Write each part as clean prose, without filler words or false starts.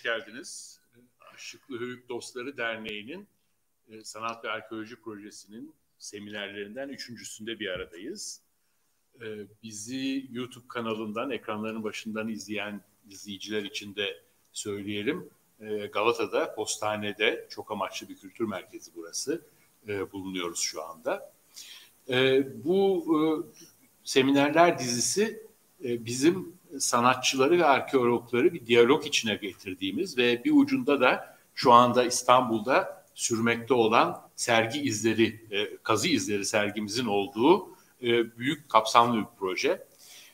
hoş geldiniz. Işıklı Höyük Dostları Derneği'nin Sanat ve Arkeoloji Projesi'nin seminerlerinden üçüncüsünde bir aradayız. Bizi YouTube kanalından, ekranların başından izleyen izleyiciler için de söyleyelim. Galata'da, Postane'de, çok amaçlı bir kültür merkezi burası, bulunuyoruz şu anda. Bu seminerler dizisi bizim sanatçıları ve arkeologları bir diyalog içine getirdiğimiz ve bir ucunda da şu anda İstanbul'da sürmekte olan sergi izleri, kazı izleri sergimizin olduğu büyük kapsamlı bir proje.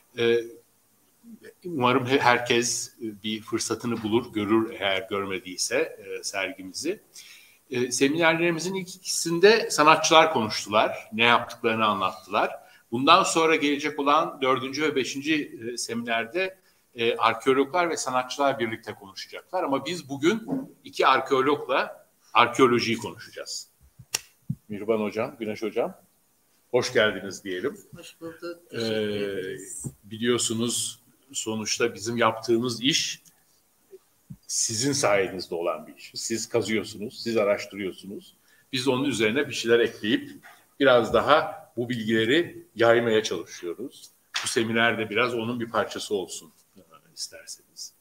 Umarım herkes bir fırsatını bulur, görür eğer görmediyse sergimizi. Seminerlerimizin ilk ikisinde sanatçılar konuştular, ne yaptıklarını anlattılar. Bundan sonra gelecek olan 4. ve 5. seminerde arkeologlar ve sanatçılar birlikte konuşacaklar. Ama biz bugün iki arkeologla arkeolojiyi konuşacağız. Mirvan Hocam, Güneş Hocam, hoş geldiniz diyelim. Hoş bulduk, teşekkür ederiz. Biliyorsunuz sonuçta bizim yaptığımız iş sizin sayenizde olan bir iş. Siz kazıyorsunuz, siz araştırıyorsunuz. Biz onun üzerine bir şeyler ekleyip biraz daha bu bilgileri yaymaya çalışıyoruz. Bu seminerde biraz onun bir parçası olsun isterseniz.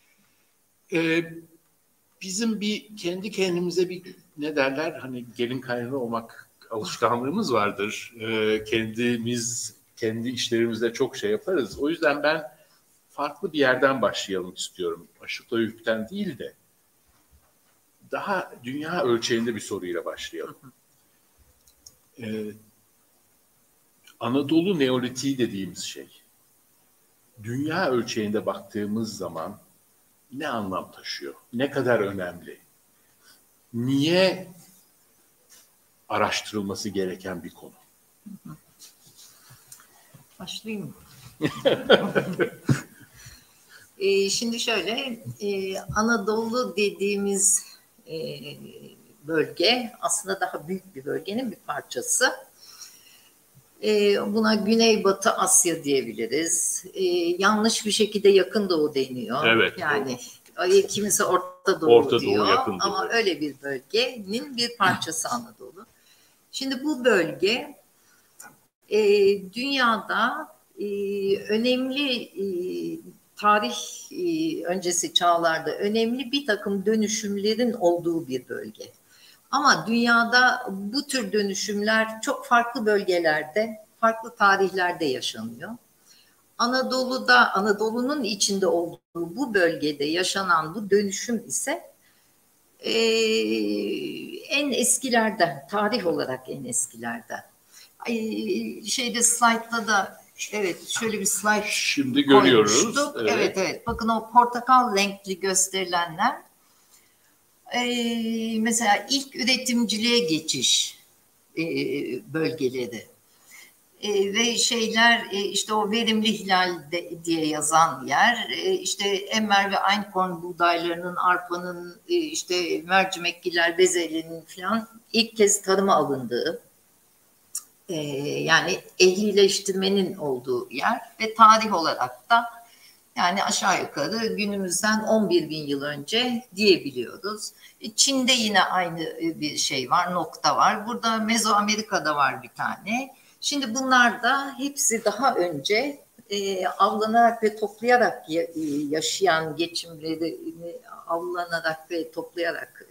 Bizim bir kendi kendimize bir ne derler hani gelin kaynana olmak alışkanlığımız vardır. Kendimiz kendi işlerimizde çok şey yaparız. O yüzden ben farklı bir yerden başlayalım istiyorum. Işıklı Höyük'ten değil de daha dünya ölçeğinde bir soruyla başlayalım. Anadolu Neolitiği dediğimiz şey, dünya ölçeğinde baktığımız zaman ne anlam taşıyor? Ne kadar önemli? Niye araştırılması gereken bir konu? Başlayayım mı? Şimdi şöyle, Anadolu dediğimiz bölge aslında daha büyük bir bölgenin bir parçası. Buna Güneybatı Asya diyebiliriz. Yanlış bir şekilde Yakın Doğu deniyor. Evet. Yani kimisi Orta Doğu diyor. Yakın Doğu. Ama öyle bir bölgenin bir parçası Anadolu. Şimdi bu bölge dünyada önemli tarih öncesi çağlarda önemli bir takım dönüşümlerin olduğu bir bölge. Ama dünyada bu tür dönüşümler çok farklı bölgelerde, farklı tarihlerde yaşanıyor. Anadolu'da, Anadolu'nun içinde olduğu bu bölgede yaşanan bu dönüşüm ise en eskilerden, tarih olarak en eskilerden. Slaytta da evet şöyle bir slide şimdi görüyoruz. Evet. Bakın o portakal renkli gösterilenler mesela ilk üretimciliğe geçiş bölgeleri ve şeyler işte o verimli hilal diye yazan yer işte Emmer ve Einkorn buğdaylarının, arpanın, işte mercimekgiller, bezelyenin falan ilk kez tarıma alındığı yani ehlileştirmenin olduğu yer ve tarih olarak da yani aşağı yukarı günümüzden 11 bin yıl önce diyebiliyoruz. Çin'de yine aynı bir şey var, nokta var. Burada Mezoamerika'da var bir tane. Şimdi bunlar da hepsi daha önce avlanarak ve toplayarak yaşayan, geçimlerini avlanarak ve toplayarak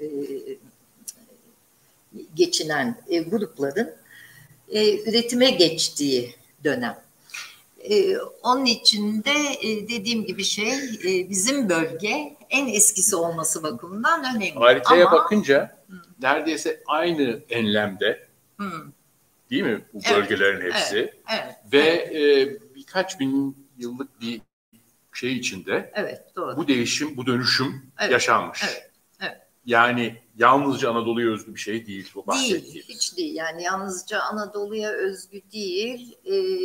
geçinen grupların üretime geçtiği dönem. Onun için de dediğim gibi bizim bölge en eskisi olması bakımından önemli. Haritaya bakınca neredeyse aynı enlemde değil mi bu bölgelerin hepsi? Evet. Ve birkaç bin yıllık bir şey içinde doğru. bu değişim, bu dönüşüm yaşanmış. Evet. Yani yalnızca Anadolu'ya özgü bir şey değil bu bahsettiğimiz. Değil, hiç değil. Yani yalnızca Anadolu'ya özgü değil.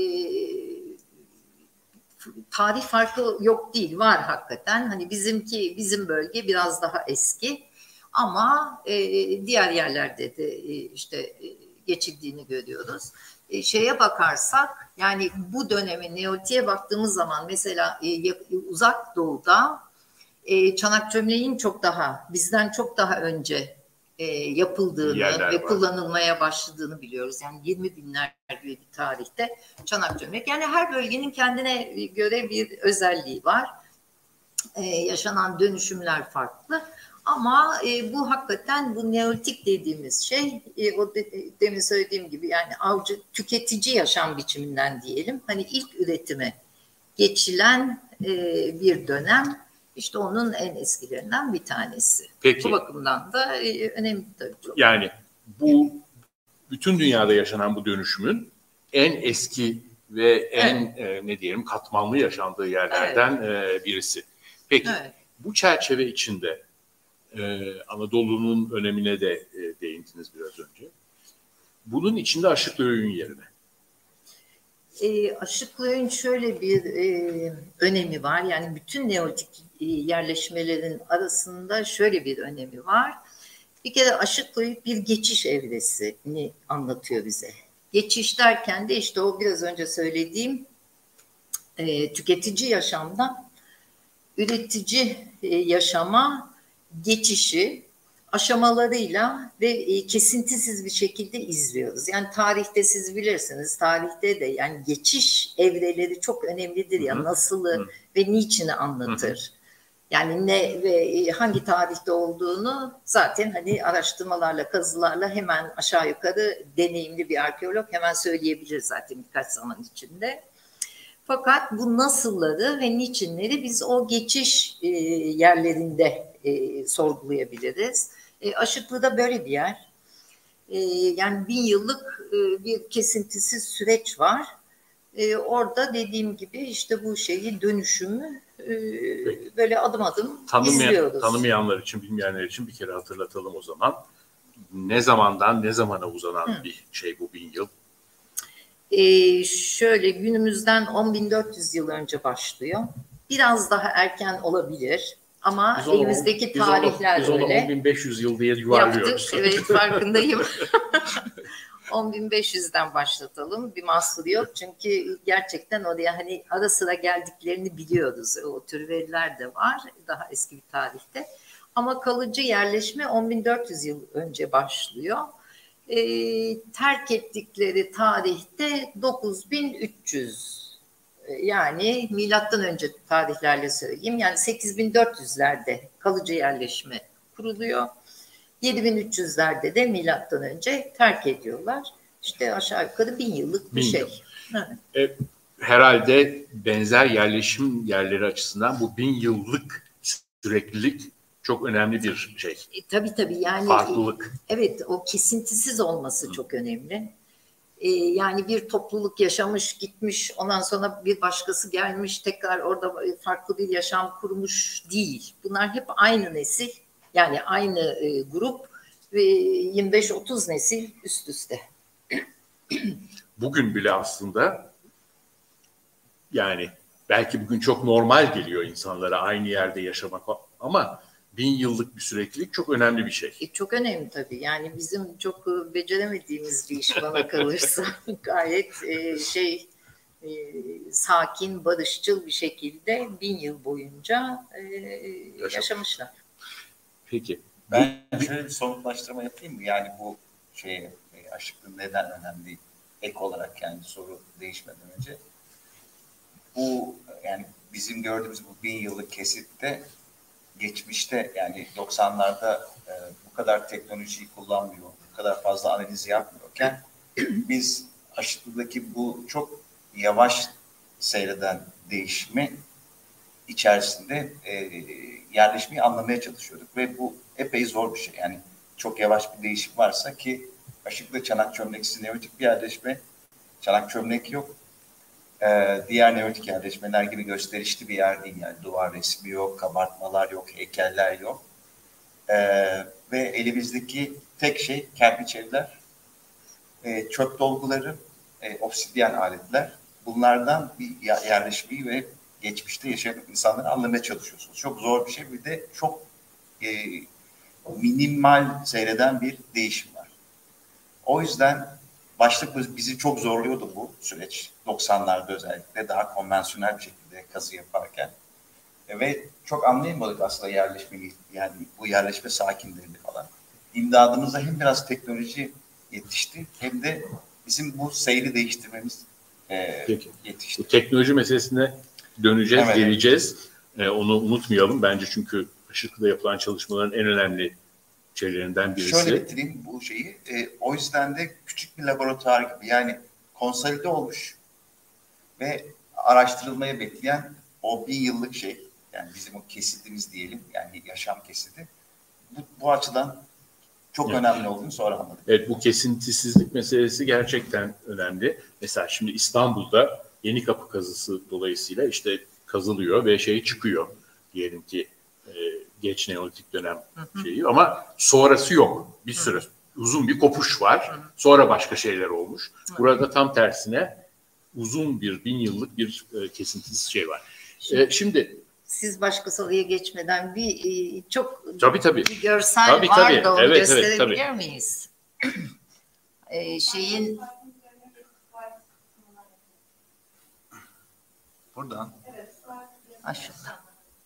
Tarih farkı yok değil, var hakikaten. Hani bizim bölge biraz daha eski ama diğer yerlerde de işte geçildiğini görüyoruz. Şeye bakarsak yani bu döneme Neolitik'e baktığımız zaman mesela Uzak Doğu'da Çanakkale'nin çok daha bizden çok daha önce yapıldığını yerler ve var. Kullanılmaya başladığını biliyoruz. Yani 20 binler gibi bir tarihte Çanakkale. Yani her bölgenin kendine göre bir özelliği var. Yaşanan dönüşümler farklı. Ama bu hakikaten bu neolitik dediğimiz şey o demin söylediğim gibi yani avcı tüketici yaşam biçiminden diyelim. Hani ilk üretime geçilen bir dönem. İşte onun en eskilerinden bir tanesi. Peki. Bu bakımdan da önemli tabii çok. Yani bu bütün dünyada yaşanan bu dönüşümün en eski ve en ne diyelim katmanlı yaşandığı yerlerden birisi. Peki bu çerçeve içinde Anadolu'nun önemine de değindiniz biraz önce. Bunun içinde Aşıklı Höyük'ün yerine. Aşıklı Höyük'ün şöyle bir önemi var. Yani bütün neolitik yerleşmelerin arasında şöyle bir önemi var. Bir kere Aşıklı Höyük bir geçiş evresini anlatıyor bize. Geçiş derken de işte o biraz önce söylediğim tüketici yaşamdan üretici yaşama geçişi aşamalarıyla ve kesintisiz bir şekilde izliyoruz. Yani tarihte siz bilirsiniz, tarihte de yani geçiş evreleri çok önemlidir ya, nasılı ve niçini anlatır. Yani ne ve hangi tarihte olduğunu zaten hani araştırmalarla, kazılarla hemen aşağı yukarı deneyimli bir arkeolog hemen söyleyebilir zaten birkaç zaman içinde. Fakat bu nasılları ve niçinleri biz o geçiş yerlerinde sorgulayabiliriz. Aşıklı'da böyle bir yer. Yani 1000 yıllık bir kesintisiz süreç var. Orada dediğim gibi işte bu şeyi dönüşümü böyle adım adım izliyoruz. Tanımayanlar için, bilmeyenler için bir kere hatırlatalım o zaman. Ne zamandan ne zamana uzanan bir şey bu 1000 yıl? Şöyle günümüzden 10.400 yıl önce başlıyor. Biraz daha erken olabilir ama elimizdeki tarihler biz öyle. Biz onu 10.500 yıl diye yuvarlıyoruz. Yaptık, evet farkındayım. 10.500'den başlatalım. Bir mahsuru yok. Çünkü gerçekten oraya hani ara sıra geldiklerini biliyoruz. O tür veriler de var daha eski bir tarihte. Ama kalıcı yerleşme 10.400 yıl önce başlıyor. Terk ettikleri tarihte 9300 yani milattan önce tarihlerle söyleyeyim yani 8400'lerde kalıcı yerleşme kuruluyor. 7300'lerde de milattan önce terk ediyorlar. İşte aşağı yukarı 1000 yıllık bir şey. Evet. Herhalde benzer yerleşim yerleri açısından bu 1000 yıllık süreklilik çok önemli bir şey. Tabii yani. Farklılık. Evet, o kesintisiz olması çok önemli. Yani bir topluluk yaşamış, gitmiş, ondan sonra bir başkası gelmiş, tekrar orada farklı bir yaşam kurmuş değil. Bunlar hep aynı nesil, yani aynı grup ve 25-30 nesil üst üste. Bugün bile aslında yani belki bugün çok normal geliyor insanlara aynı yerde yaşamak ama 1000 yıllık bir süreklilik çok önemli bir şey. Çok önemli tabii. Yani bizim çok beceremediğimiz bir iş bana kalırsa gayet sakin, barışçıl bir şekilde 1000 yıl boyunca yaşamışlar. Peki. Ben şöyle bir somutlaştırma yapayım mı? Yani bu Aşıklı neden önemli? Ek olarak yani soru değişmeden önce. Bu yani bizim gördüğümüz bu 1000 yıllık kesitte geçmişte yani 90'larda bu kadar teknolojiyi kullanmıyor, bu kadar fazla analiz yapmıyorken biz Aşıklı'daki bu çok yavaş seyreden değişimi içerisinde yerleşmeyi anlamaya çalışıyorduk ve bu epey zor bir şey. Yani çok yavaş bir değişim varsa ki Aşıklı Çanak Çömleksiz neolitik bir yerleşme, Çanak Çömlek yok. Diğer neolitik yerleşmeler gibi gösterişli bir yer değil. Yani duvar resmi yok, kabartmalar yok, heykeller yok. Ve elimizdeki tek şey kerpiç evler, çöp dolguları, obsidyen aletler. Bunlardan bir yerleşmeyi ve geçmişte yaşayan insanları anlamaya çalışıyorsunuz. Çok zor bir şey. Bir de çok minimal seyreden bir değişim var. O yüzden başta bizi çok zorluyordu bu süreç. 90'larda özellikle daha konvansiyonel bir şekilde kazı yaparken. Ve çok anlayamadık aslında yerleşmeyi. Yani bu yerleşme sakinlerini falan. İmdadımıza hem biraz teknoloji yetişti hem de bizim bu seyri değiştirmemiz yetişti. Bu teknoloji meselesine döneceğiz, evet, geleceğiz. Onu unutmayalım bence, çünkü Işıklı'da yapılan çalışmaların en önemli şeylerinden birisi. Şöyle bitireyim bu şeyi. O yüzden de küçük bir laboratuvar gibi, yani konsolide olmuş ve araştırılmaya bekleyen o 1000 yıllık şey, yani bizim o kesitimiz diyelim, yani yaşam kesiti. Bu açıdan çok önemli olduğunu sonra anladık. Evet, bu kesintisizlik meselesi gerçekten önemli. Mesela şimdi İstanbul'da Yenikapı kazısı dolayısıyla işte kazılıyor ve şey çıkıyor. Diyelim ki geç Neolitik dönem şeyi, ama sonrası yok. Bir sürü uzun bir kopuş var. Sonra başka şeyler olmuş. Burada tam tersine uzun bir 1000 yıllık bir kesintisiz şey var. Şimdi siz başka soruya geçmeden bir çok tabii. bir görsel var da onu gösterebilir miyiz? Şeyin buradan. Aşağıda.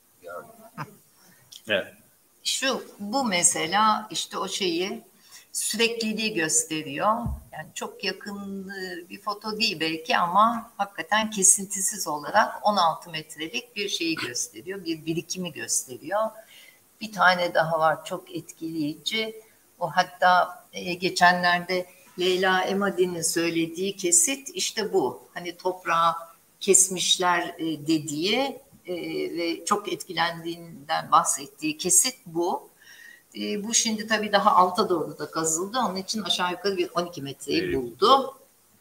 Evet. Bu mesela işte o şeyi, sürekliliği gösteriyor. Yani çok yakın bir foto değil belki ama hakikaten kesintisiz olarak 16 metrelik bir şeyi gösteriyor. Bir birikimi gösteriyor. Bir tane daha var çok etkileyici. O hatta geçenlerde Leyla Emadi'nin söylediği kesit işte bu. Hani toprağı kesmişler dediği ve çok etkilendiğinden bahsettiği kesit bu. Bu şimdi tabii daha alta doğru da kazıldı. Onun için aşağı yukarı bir 12 metreyi buldu.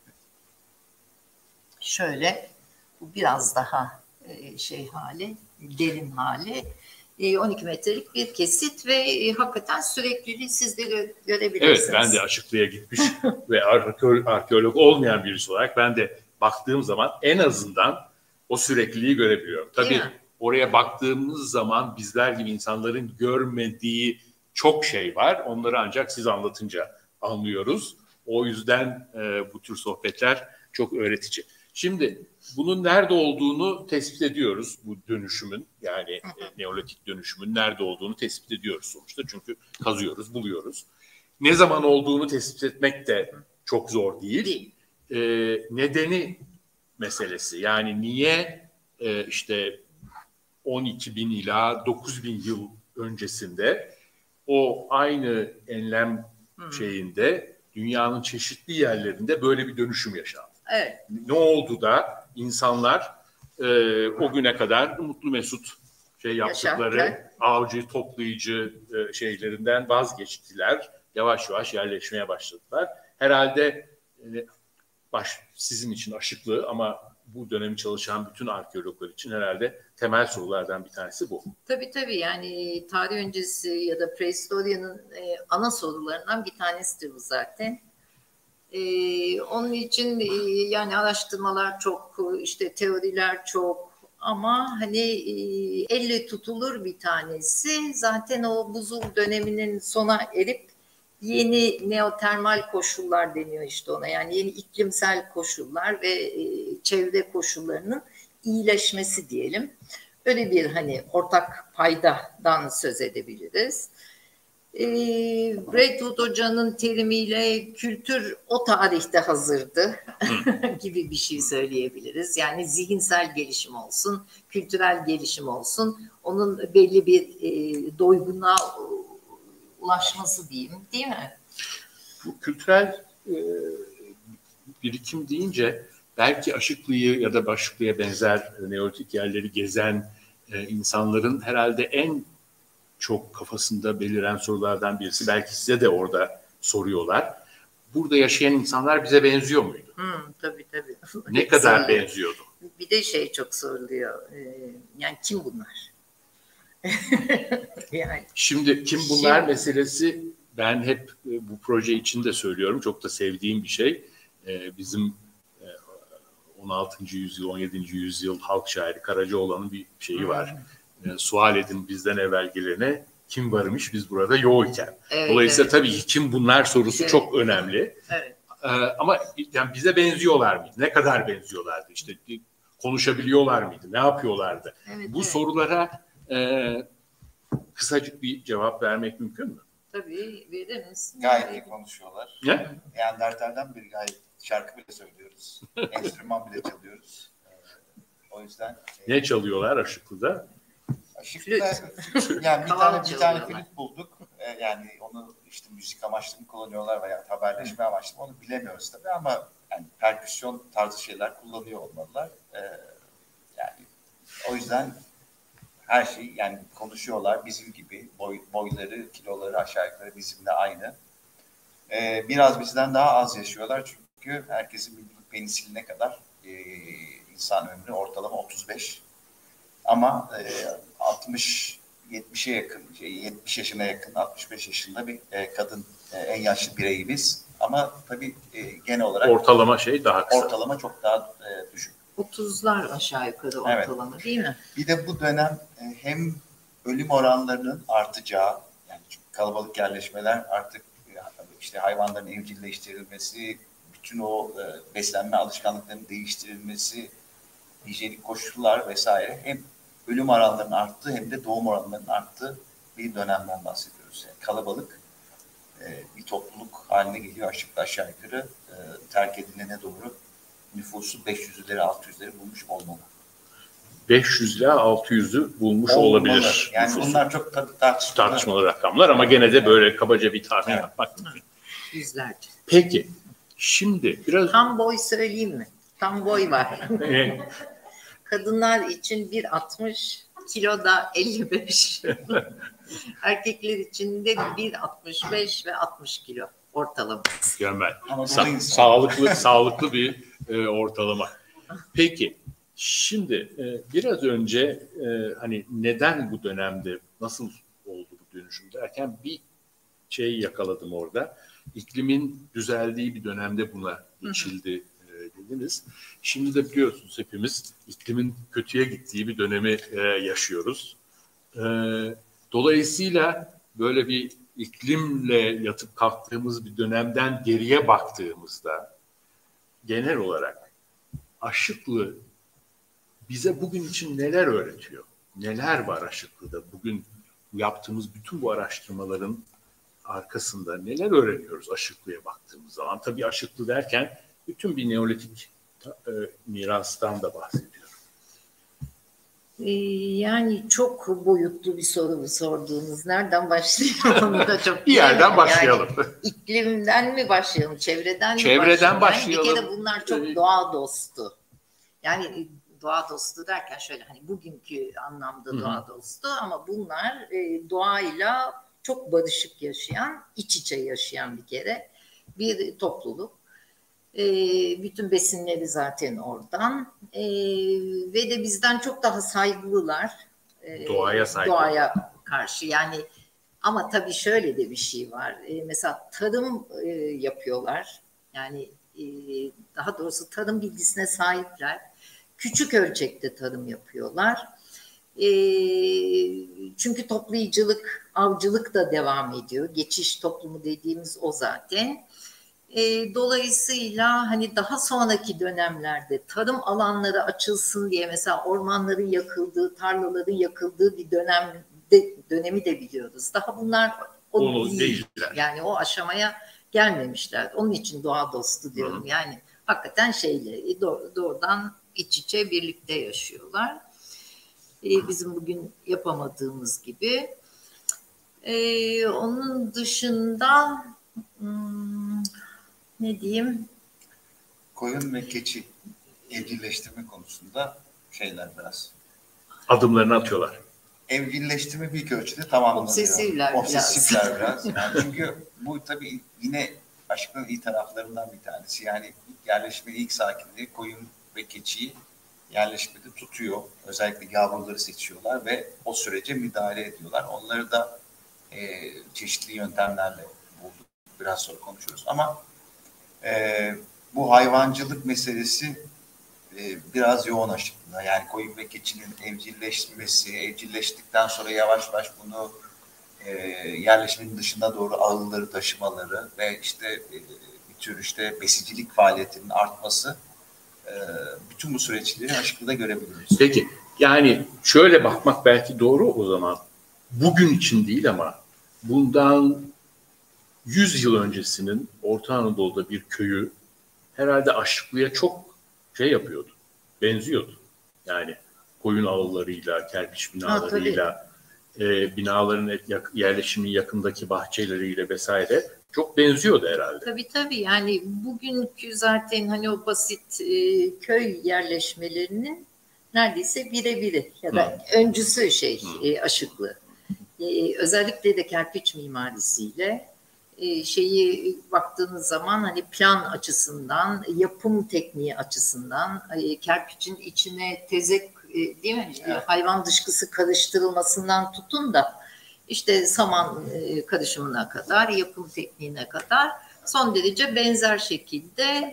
Şöyle, bu biraz daha derin hali. 12 metrelik bir kesit ve hakikaten sürekliliği siz de görebilirsiniz. Evet, ben de Aşıklı'ya gitmiş ve arkeolog olmayan birisi olarak ben de baktığım zaman en azından o sürekliliği görebiliyorum. Tabii oraya baktığımız zaman bizler gibi insanların görmediği çok şey var. Onları ancak siz anlatınca anlıyoruz. O yüzden bu tür sohbetler çok öğretici. Şimdi bunun nerede olduğunu tespit ediyoruz, bu dönüşümün, yani Neolitik dönüşümün nerede olduğunu tespit ediyoruz sonuçta. Çünkü kazıyoruz, buluyoruz. Ne zaman olduğunu tespit etmek de çok zor değil. Nedeni meselesi, yani niye işte 12.000 ila 9.000 yıl öncesinde o aynı enlem şeyinde dünyanın çeşitli yerlerinde böyle bir dönüşüm yaşandı. Evet. Ne oldu da insanlar o güne kadar mutlu mesut yaptıkları avcı toplayıcı şeylerinden vazgeçtiler. Yavaş yavaş yerleşmeye başladılar. Herhalde sizin için Aşıklı ama bu dönemi çalışan bütün arkeologlar için herhalde temel sorulardan bir tanesi bu. Tabii yani tarih öncesi ya da prehistoryanın ana sorularından bir tanesidir bu zaten. Onun için yani araştırmalar çok, işte teoriler çok ama hani elle tutulur bir tanesi zaten o buzul döneminin sona erip yeni neotermal koşullar deniyor işte ona, yani yeni iklimsel koşullar ve çevre koşullarının iyileşmesi diyelim. Öyle bir hani ortak paydadan söz edebiliriz. Braidwood Hoca'nın terimiyle kültür o tarihte hazırdı gibi bir şey söyleyebiliriz. Yani zihinsel gelişim olsun, kültürel gelişim olsun, onun belli bir doygunluğa ulaşması diyeyim, değil mi? Bu kültürel birikim deyince belki Aşıklı'yı ya da Aşıklı'ya benzer Neolitik yerleri gezen insanların herhalde en çok kafasında beliren sorulardan birisi, belki size de orada soruyorlar. Burada yaşayan insanlar bize benziyor muydu? Tabii. Ne kadar benziyordu? Bir de çok soruluyor. Yani kim bunlar? Yani. Şimdi kim bunlar meselesi, ben hep bu proje için de söylüyorum. Çok da sevdiğim bir şey. Bizim 16. yüzyıl, 17. yüzyıl halk şairi Karacaoğlan'ın bir şeyi var. Sual edin bizden evvelgilerine, kim varmış biz burada yoğuyken. Dolayısıyla tabii ki kim bunlar sorusu çok önemli. Evet. Ama yani bize benziyorlar mıydı? Ne kadar benziyorlardı? İşte konuşabiliyorlar mıydı? Ne yapıyorlardı? Evet, Bu sorulara kısacık bir cevap vermek mümkün mü? Tabii veririz. Gayet iyi konuşuyorlar. Ne? Neandertal'den beri gayet şarkı bile söylüyoruz. Enstrüman bile çalıyoruz. O yüzden Ne çalıyorlar Aşıklı'da? Aşıklı'da yani bir tane flüt bulduk. Yani onu işte müzik amaçlı mı kullanıyorlar veya haberleşme amaçlı mı onu bilemiyoruz tabii ama yani perküsyon tarzı şeyler kullanıyor olmalılar. Yani o yüzden her şey yani konuşuyorlar bizim gibi boyları, kiloları aşağı yukarı bizimle aynı. Biraz bizden daha az yaşıyorlar çünkü herkesin bildiği penisiline kadar insan ömrü ortalama 35. Ama 60-70'e yakın, 70 yaşına yakın, 65 yaşında bir kadın en yaşlı bireyi biz. Ama tabii genel olarak ortalama daha kısa. Ortalama çok daha düşük. 30'lar aşağı yukarı ortalama, evet. Değil mi? Bir de bu dönem hem ölüm oranlarının artacağı, yani çünkü kalabalık yerleşmeler artık işte hayvanların evcilleştirilmesi, bütün o beslenme alışkanlıklarının değiştirilmesi, hijyenik koşullar vesaire hem ölüm oranlarının arttığı hem de doğum oranlarının arttığı bir dönemden bahsediyoruz. Yani kalabalık bir topluluk haline geliyor aşağı yukarı terk edilene doğru nüfusu 500'leri 600'leri bulmuş olmalı. 500 ile 600'ü bulmuş olabilir. Yani nüfusu. Bunlar çok tartışmalı rakamlar ama gene de böyle kabaca bir tahmin yapmak mümkün. Yüzlerce. Peki şimdi biraz... Tam boy söyleyeyim mi? Tam boy var. Kadınlar için 1.60, kilo da 55. Erkekler için de 1.65 ve 60 kilo ortalama. Mükemmel. Sağlıklı bir ortalama. Peki şimdi biraz önce hani neden bu dönemde nasıl oldu bu dönüşüm derken bir şey yakaladım orada. İklimin düzeldiği bir dönemde buna geçildi dediniz. Şimdi de biliyorsunuz hepimiz iklimin kötüye gittiği bir dönemi yaşıyoruz. Dolayısıyla böyle bir iklimle yatıp kalktığımız bir dönemden geriye baktığımızda genel olarak Aşıklı bize bugün için neler öğretiyor? Neler var Aşıklı'da? Bugün yaptığımız bütün bu araştırmaların arkasında neler öğreniyoruz Aşıklı'ya baktığımız zaman? Tabii Aşıklı derken bütün bir Neolitik mirastan da bahsediyorum. Yani çok boyutlu bir soru sorduğunuz. Nereden başlayalım? Onu da çok bir yerden başlayalım. Yani, iklimden mi başlayalım? Çevreden mi başlayalım? Bir kere bunlar çok doğa dostu. Yani doğa dostu derken şöyle hani bugünkü anlamda doğa dostu ama bunlar doğayla çok barışık yaşayan, iç içe yaşayan bir kere bir topluluk. Bütün besinleri zaten oradan ve de bizden çok daha saygılılar doğaya karşı yani ama tabii şöyle de bir şey var mesela tarım yapıyorlar yani daha doğrusu tarım bilgisine sahipler küçük ölçekte tarım yapıyorlar çünkü toplayıcılık avcılık da devam ediyor geçiş toplumu dediğimiz o zaten. Dolayısıyla hani daha sonraki dönemlerde tarım alanları açılsın diye mesela ormanların yakıldığı, tarlaların yakıldığı bir dönemi de biliyoruz. Daha bunlar o değil. Yani o aşamaya gelmemişler. Onun için doğa dostu diyorum. Yani hakikaten doğrudan iç içe birlikte yaşıyorlar. Bizim bugün yapamadığımız gibi. Onun dışında ne diyeyim? Koyun ve keçi evcilleştirme konusunda şeyler biraz. Adımlarını atıyorlar. Evcilleştirme büyük ölçüde tamamlanıyor. Obsesifler biraz. Yani çünkü bu tabii yine Aşıklı'nın iyi taraflarından bir tanesi. Yani yerleşmenin ilk sakinleri koyun ve keçiyi yerleşmede tutuyor. Özellikle yavruları seçiyorlar ve o sürece müdahale ediyorlar. Onları da çeşitli yöntemlerle bulduk. Biraz sonra konuşuruz ama bu hayvancılık meselesi biraz yoğun Aşıklı'da. Yani koyun ve keçinin evcilleşmesi, evcilleştikten sonra yavaş yavaş bunu yerleşmenin dışına doğru ağılları taşımaları ve işte bir tür işte besicilik faaliyetinin artması bütün bu süreçleri Aşıklı'da görebiliyoruz. Peki, yani şöyle bakmak belki doğru o zaman. Bugün için değil ama bundan 100 yıl öncesinin Orta Anadolu'da bir köyü herhalde Aşıklı'ya çok şey yapıyordu, benziyordu. Yani koyun ağıllarıyla, kerpiç binalarıyla, binaların yerleşimin yakındaki bahçeleriyle vesaire çok benziyordu herhalde. Tabii yani bugünkü zaten hani o basit köy yerleşmelerinin neredeyse birebiri ya da öncüsü Aşıklı. Özellikle de kerpiç mimarisiyle şeyi baktığınız zaman hani plan açısından, yapım tekniği açısından kerpiçin içine tezek değil mi? Evet. Hayvan dışkısı karıştırılmasından tutun da işte saman karışımına kadar, yapım tekniğine kadar son derece benzer şekilde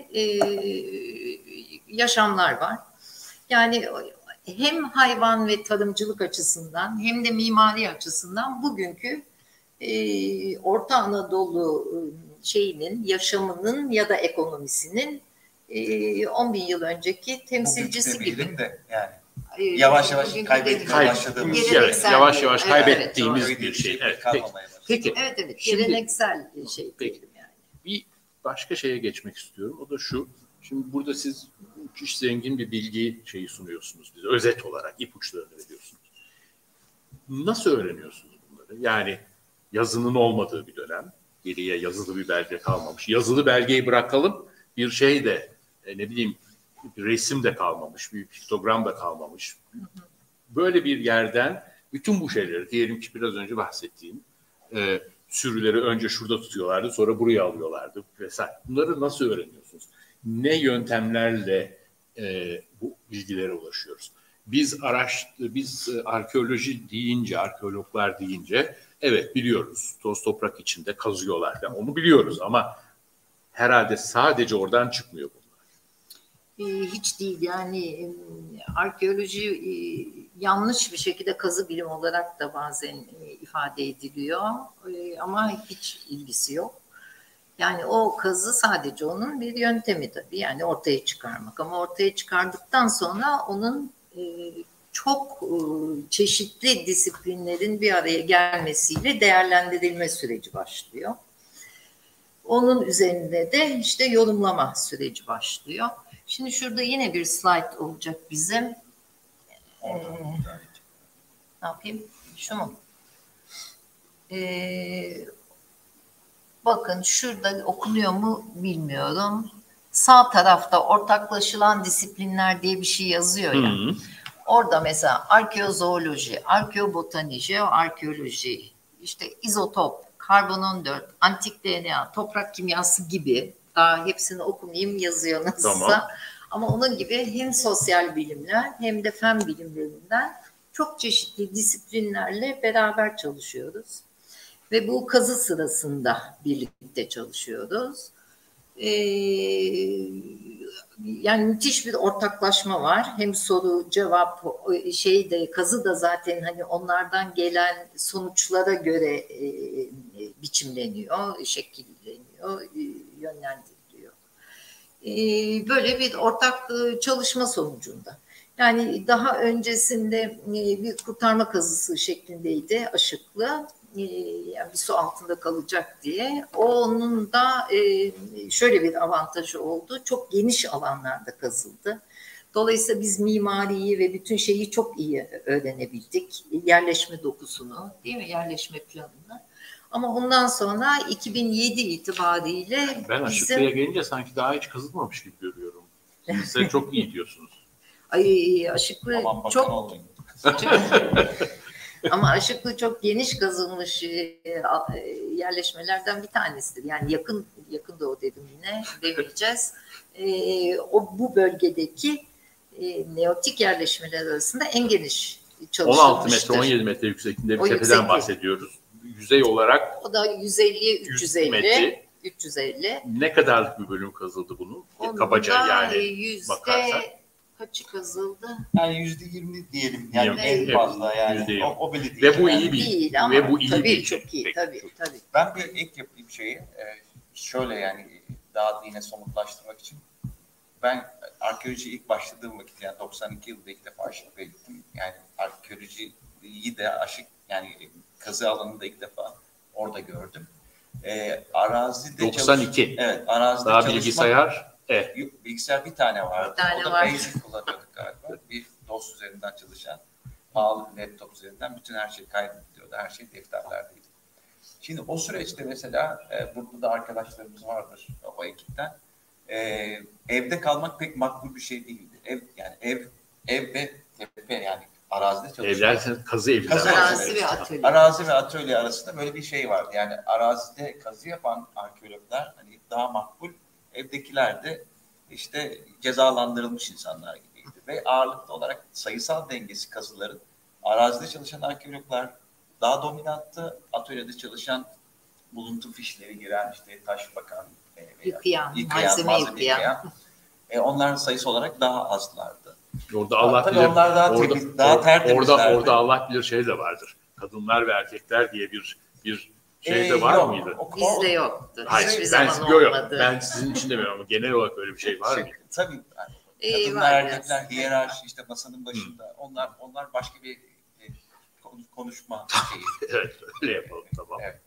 yaşamlar var. Yani hem hayvan ve tarımcılık açısından hem de mimari açısından bugünkü Orta Anadolu yaşamının ya da ekonomisinin 10.000 yıl önceki temsilcisi gibi. De yani. Yavaş yavaş kaybetmeye başladığımız yavaş yavaş kaybettiğimiz bir şey. Evet. Peki. Evet. Geleneksel şey diyelim yani. Bir başka şeye geçmek istiyorum. O da şu. Şimdi burada siz müthiş zengin bir bilgi sunuyorsunuz bize. Özet olarak ipuçlarını veriyorsunuz. Nasıl öğreniyorsunuz bunları? Yani yazının olmadığı bir dönem. Geriye yazılı bir belge kalmamış. Yazılı belgeyi bırakalım. Bir şey de bir resim de kalmamış. Bir piktogram da kalmamış. Böyle bir yerden bütün bu şeyleri diyelim ki biraz önce bahsettiğim sürüleri önce şurada tutuyorlardı, sonra buraya alıyorlardı vesaire. Bunları nasıl öğreniyorsunuz? Ne yöntemlerle bu bilgilere ulaşıyoruz? Biz arkeoloji deyince, arkeologlar deyince evet biliyoruz. Toz toprak içinde kazıyorlar. Yani onu biliyoruz ama herhalde sadece oradan çıkmıyor bunlar. Hiç değil yani arkeoloji yanlış bir şekilde kazı bilim olarak da bazen ifade ediliyor ama hiç ilgisi yok. Yani o kazı sadece onun bir yöntemi tabii yani ortaya çıkarmak ama ortaya çıkardıktan sonra onun çok çeşitli disiplinlerin bir araya gelmesiyle değerlendirilme süreci başlıyor. Onun üzerinde de işte yorumlama süreci başlıyor. Şimdi şurada yine bir slide olacak bizim. Ne yapayım? Şu mu? Bakın şurada okunuyor mu bilmiyorum. Sağ tarafta ortaklaşılan disiplinler diye bir şey yazıyor ya. Hı-hı. Orada mesela arkeozooloji, arkeobotani, jeoarkeoloji, işte izotop, karbon 14, antik DNA, toprak kimyası gibi daha hepsini okumayayım yazıyor nasılsa. Tamam. Ama onun gibi hem sosyal bilimler hem de fen bilimlerinden çok çeşitli disiplinlerle beraber çalışıyoruz. Ve bu kazı sırasında birlikte çalışıyoruz. Yani müthiş bir ortaklaşma var. Hem soru, cevap, kazı da zaten hani onlardan gelen sonuçlara göre biçimleniyor, şekilleniyor, yönlendiriliyor. Böyle bir ortak çalışma sonucunda. Yani daha öncesinde bir kurtarma kazısı şeklindeydi Aşıklı. Yani bir su altında kalacak diye. Onun da şöyle bir avantajı oldu. Çok geniş alanlarda kazıldı. Dolayısıyla biz mimariyi ve bütün şeyi çok iyi öğrenebildik. Yerleşme dokusunu, değil mi? Yerleşme planını. Ama ondan sonra 2007 itibariyle ben Aşıklı'ya gelince sanki daha hiç kazılmamış gibi görüyorum. Siz çok iyi diyorsunuz. Ay Aşıklı çok ama Aşıklı çok geniş kazılmış yerleşmelerden bir tanesidir. Yani yakın doğu dedim yine demeyeceğiz. Bu bölgedeki neolitik yerleşmeler arasında en geniş çalışılmıştır. 16 metre 17 metre yüksekliğinde bir tepeden bahsediyoruz. Yüzey olarak o da 150'ye 350. Ne kadarlık bir bölüm kazıldı bunun? Kabaca yani bakarsak. Kaçı kazıldı? Yani %20 diyelim. Yani en fazla yani. O bile değil. Ve bu iyi bir değil ve bu iyi tabii, bir çok iyi. Tabii. Ben bir ek yapayım şöyle yani daha yine somutlaştırmak için. ben arkeolojiye ilk başladığım vakit, yani 92 yılında ilk defa Aşıklı'ya gittim. Yani arkeolojiyi de yani kazı alanında ilk defa orada gördüm. Arazide 92. Evet, arazide daha çalışmak. bilgisayar. Bilgisayar bir tane vardı. Bir tane o da var. Basic kullanıyorduk galiba. Bir DOS üzerinden çalışan pahalı bir laptop üzerinden bütün her şey kaydediliyordu. Her şey defterlerdeydi. Şimdi o süreçte mesela burada da arkadaşlarımız vardır o ekipten. Evde kalmak pek makbul bir şey değildi. Ev ve tepe, yani arazide çalışmak. Evler kazı evler. Arazi ve atölye. Arazi ve atölye arasında böyle bir şey vardı. Yani arazide kazı yapan arkeologlar hani daha makbul, evdekiler de işte cezalandırılmış insanlar gibiydi. Ve ağırlıklı olarak sayısal dengesi kazıların arazide çalışan arkeologlar daha dominanttı. Atölyede çalışan buluntu fişleri giren, işte taş bakan, yıkayan, malzeme yıkayan. Onların sayısı olarak daha azlardı. Orada Allah Tabii bilir. onlar daha temiz, daha tertemizlerdi. Orada Allah bilir şey de vardır. Kadınlar ve erkekler diye bir şey de var yok, mıydı? Bizde yoktu. Hayır, Hiçbir ben, zaman yok, olmadı. ben sizin için demiyorum ama genel olarak öyle bir şey var mıydı? Tabii. Kadınlar, var erkekler, biraz. hiyerarşi, işte masanın başında. Onlar başka bir konuşma şeyi. Evet, öyle yapalım, tamam. Evet.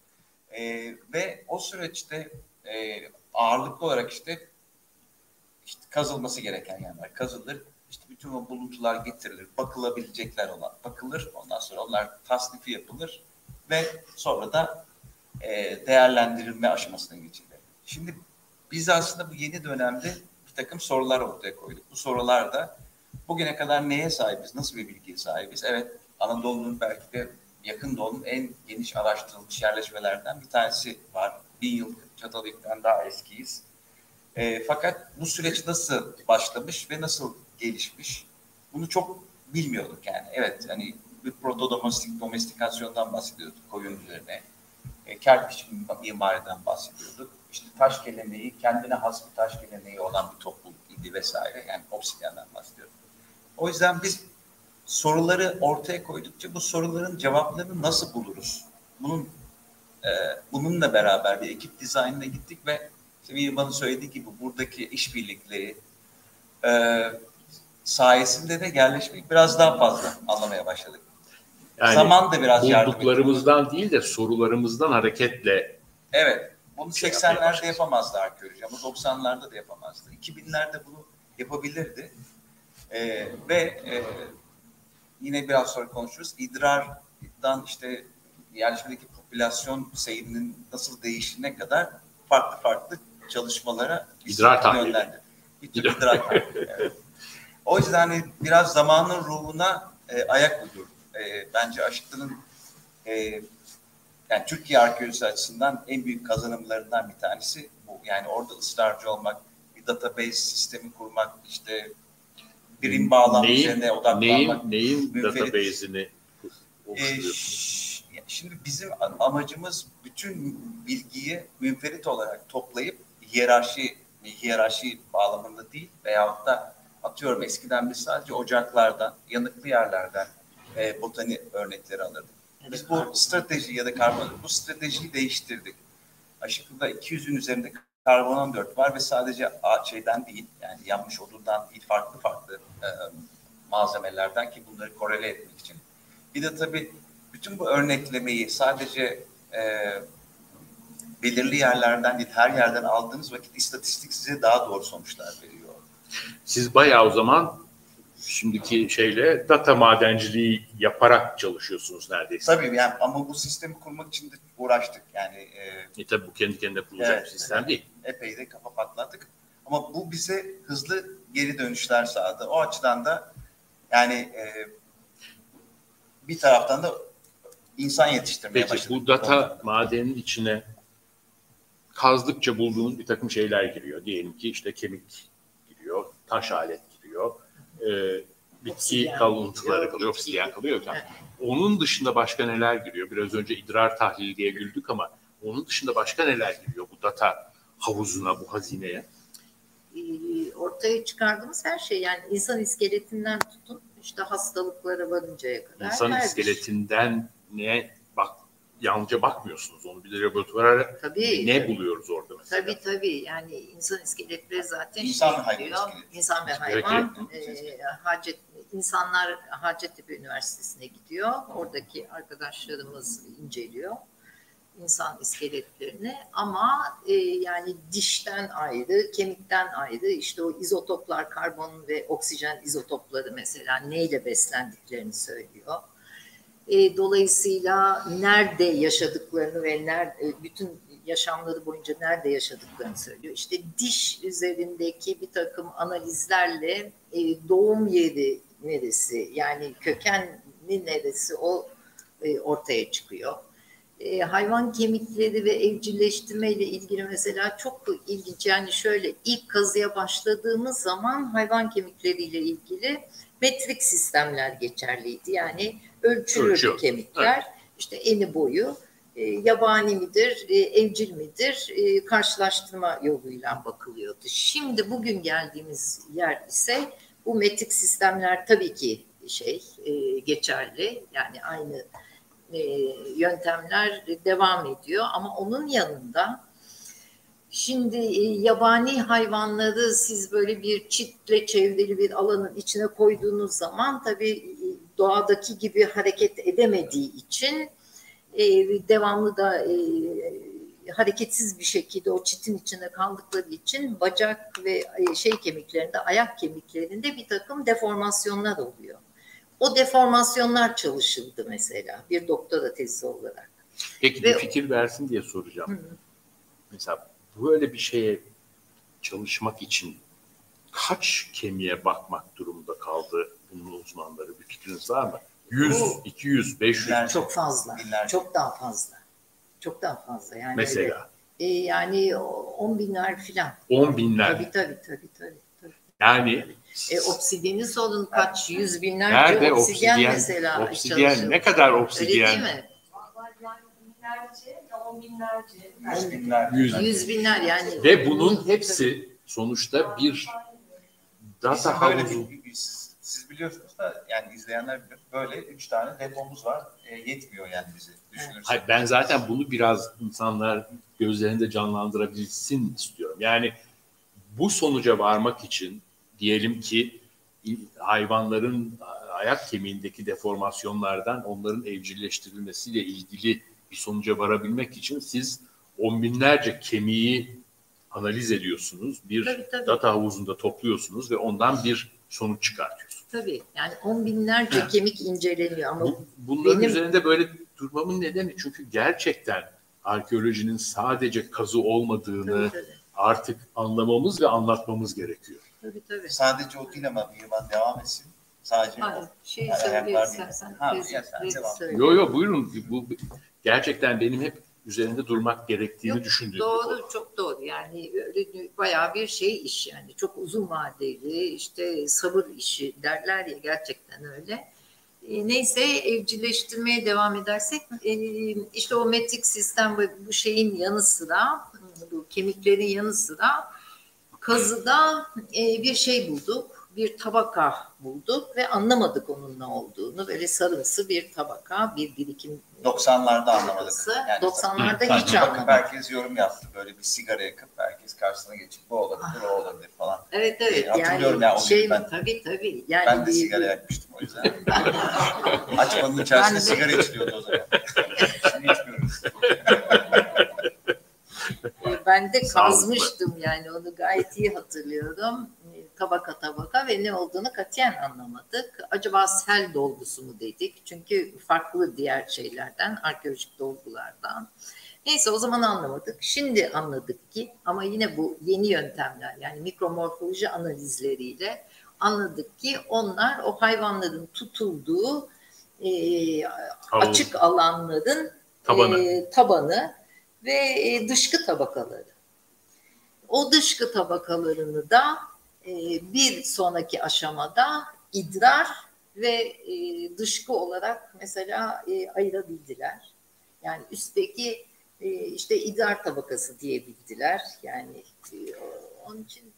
Ve o süreçte ağırlıklı olarak işte kazılması gereken yerler kazılır. İşte bütün o buluntular getirilir, bakılabilecekler olan bakılır. Ondan sonra onlar tasnifi yapılır ve sonra da değerlendirilme aşamasına geçilir. Şimdi biz aslında bu yeni dönemde bir takım sorular ortaya koyduk. Bu sorular da bugüne kadar neye sahibiz, nasıl bir bilgiye sahibiz? Evet, Anadolu'nun belki de yakın doğunun en geniş araştırılmış yerleşmelerden bir tanesi var. 1000 yıl Çatalhöyük'ten daha eskiyiz. Fakat bu süreç nasıl başlamış ve nasıl gelişmiş? Bunu çok bilmiyorduk yani. Evet, hani bir domestikasyondan bahsediyorduk koyun üzerine. Kerpiç mimariden bahsediyorduk. İşte taş geleneği, kendine has bir taş geleneği olan bir topluluk idi vesaire. Yani obsidiyenden bahsediyorum. O yüzden biz soruları ortaya koydukça bu soruların cevaplarını nasıl buluruz? Bununla beraber bir ekip dizaynına gittik ve işte Yılmaz'ın söylediği gibi buradaki işbirlikleri sayesinde de yerleşmeyi biraz daha fazla anlamaya başladık. Yani zaman da biraz yardım etti. Bulduklarımızdan değil de sorularımızdan hareketle. Evet. Bunu 80'lerde yapamazdı arkeoloji ama 90'larda da yapamazdı. 2000'lerde bunu yapabilirdi. Yine biraz sonra konuşuruz. İdrardan işte yerleşmedeki popülasyon seyrinin nasıl değiştiğine kadar farklı çalışmalara İdrar tahlili. yönlendi. İdrar tahlili. Evet. O yüzden hani biraz zamanın ruhuna ayak uydurduk. Bence Aşıklı'nın yani Türkiye arkeolojisi açısından en büyük kazanımlarından bir tanesi bu. Yani orada ısrarcı olmak, bir database sistemi kurmak, işte birim bağlam üzerine odaklanmak. Neyin database'ini oluşturuyorsunuz? Şimdi bizim amacımız bütün bilgiyi münferit olarak toplayıp hiyerarşi bağlamında değil veyahut da atıyorum eskiden biz sadece ocaklardan, yanıklı yerlerden botani örnekleri alırdık. Biz bu strateji ya da bu stratejiyi değiştirdik. Aşıklı'da 200'ün üzerinde karbon 14 var ve sadece şeyden değil, yani yanmış odundan değil, farklı malzemelerden ki bunları korele etmek için. Bir de tabii bütün bu örneklemeyi sadece belirli yerlerden değil, her yerden aldığınız vakit istatistik size daha doğru sonuçlar veriyor. Siz bayağı o zaman şimdiki şeyle data madenciliği yaparak çalışıyorsunuz neredeyse. Tabii yani ama bu sistemi kurmak için de uğraştık. Yani tabii bu kendi kendine kurulacak bir sistem değil. Epey de kafa patlattık. Ama bu bize hızlı geri dönüşler sağladı. O açıdan da yani bir taraftan da insan yetiştirmeye başladık. Peki bu data madenin içine kazdıkça bulduğunuz bir takım şeyler giriyor. Diyelim ki işte kemik giriyor, taş alet giriyor, bitki kalıntıları kalıyor, obsidyen kalıyor. Evet. Onun dışında başka neler giriyor? Biraz önce idrar tahlili diye güldük ama onun dışında başka neler giriyor bu data havuzuna, bu hazineye? Ortaya çıkardığımız her şey, yani insan iskeletinden tutun işte hastalıklara varıncaya kadar. İnsan iskeletinden neye yalnızca bakmıyorsunuz. Onu bir de laboratuvara ne Tabii. buluyoruz orada mesela? Tabii. Yani insan iskeletleri zaten İnsan ve hayvan diyor. iskeleti. İnsan ve hayvan. İnsanlar Hacettepe Üniversitesi'ne gidiyor. Oradaki arkadaşlarımız inceliyor insan iskeletlerini ama yani dişten ayrı, kemikten ayrı, işte o izotoplar, karbon ve oksijen izotopları mesela neyle beslendiklerini söylüyor. Dolayısıyla nerede yaşadıklarını ve bütün yaşamları boyunca nerede yaşadıklarını söylüyor. İşte diş üzerindeki bir takım analizlerle doğum yeri neresi, yani kökeni neresi o ortaya çıkıyor. Hayvan kemikleri ve evcilleştirme ile ilgili mesela çok ilginç. Yani şöyle ilk kazıya başladığımız zaman hayvan kemikleriyle ilgili metrik sistemler geçerliydi. Yani ölçülürdü kemikler. Evet. İşte eni boyu, yabani midir, evcil midir, karşılaştırma yoluyla bakılıyordu. Şimdi bugün geldiğimiz yer ise bu metrik sistemler tabii ki geçerli. Yani aynı yöntemler devam ediyor ama onun yanında şimdi yabani hayvanları siz böyle bir çitle çevrili bir alanın içine koyduğunuz zaman tabii doğadaki gibi hareket edemediği için devamlı da hareketsiz bir şekilde o çitin içine kaldıkları için bacak ve kemiklerinde, ayak kemiklerinde bir takım deformasyonlar oluyor. O deformasyonlar çalışıldı mesela bir doktora tezi olarak. Peki bir fikir versin diye soracağım. Hı. Mesela böyle bir şeye çalışmak için kaç kemiğe bakmak durumunda kaldı bunun uzmanları? Bir fikriniz var mı? 100, 200, 500? Çok fazla. Çok daha fazla. Çok daha fazla. Yani mesela? Yani 10 binler filan. 10 binler? Tabii. Yani obsidiyeni sorun kaç? 100 binlerce nerede obsidyen mesela. Obsidyen ne kadar obsidyen? Öyle değil mi? On binlerce. Yüz binler yani. Ve bunun hepsi sonuçta bir data havuzu. Siz biliyorsunuz da yani izleyenler bilir. Böyle 3 tane depomuz var. Yetmiyor yani bize. Hayır, ben zaten bunu biraz insanlar gözlerinde canlandırabilsin istiyorum. Yani bu sonuca varmak için diyelim ki hayvanların ayak kemiğindeki deformasyonlardan onların evcilleştirilmesiyle ilgili bir sonuca varabilmek için siz on binlerce kemiği analiz ediyorsunuz. Bir data havuzunda topluyorsunuz ve ondan bir sonuç çıkartıyorsunuz. Tabii yani 10 binlerce kemik inceleniyor ama bunların üzerinde böyle durmamın nedeni çünkü gerçekten arkeolojinin sadece kazı olmadığını artık anlamamız ve anlatmamız gerekiyor. Tabii. Sadece o değil ama Mirvan devam etsin. Sadece Yok buyurun. Bu gerçekten benim hep üzerinde durmak gerektiğini düşündüğüm. Doğru, çok doğru. Yani bayağı bir iş yani. Çok uzun vadeli, işte sabır işi derler ya, gerçekten öyle. Neyse evcilleştirmeye devam edersek işte o metrik sistem ve bu şeyin yanı sıra, bu kemiklerin yanı sıra kazıda bir bulduk. Bir tabaka bulduk ve anlamadık onun ne olduğunu. Böyle sarımsı bir tabaka, bir birikim. 90'larda anlamadık. Yani 90'larda hiç anlamadık. Herkes yorum yaptı. Böyle bir sigara yakıp herkes karşısına geçip bu olabilir, o olabilir falan. Evet. Hatırlıyorum yani ben. Tabii. Yani ben de sigara yakmıştım o yüzden. Açmanın içerisinde sigara içiliyordu o zaman. Şimdi içmiyoruz. Ben de kazmıştım yani, onu gayet iyi hatırlıyorum. Tabaka ve ne olduğunu katiyen anlamadık. Acaba sel dolgusu mu dedik? Çünkü farklı diğer şeylerden, arkeolojik dolgulardan. Neyse o zaman anlamadık. Şimdi anladık ki ama yine bu yeni yöntemler yani mikromorfoloji analizleriyle anladık ki onlar o hayvanların tutulduğu açık alanların tabanı ve dışkı tabakaları. O dışkı tabakalarını da bir sonraki aşamada idrar ve dışkı olarak mesela ayırabildiler. Yani üstteki işte idrar tabakası diyebildiler. Yani onun için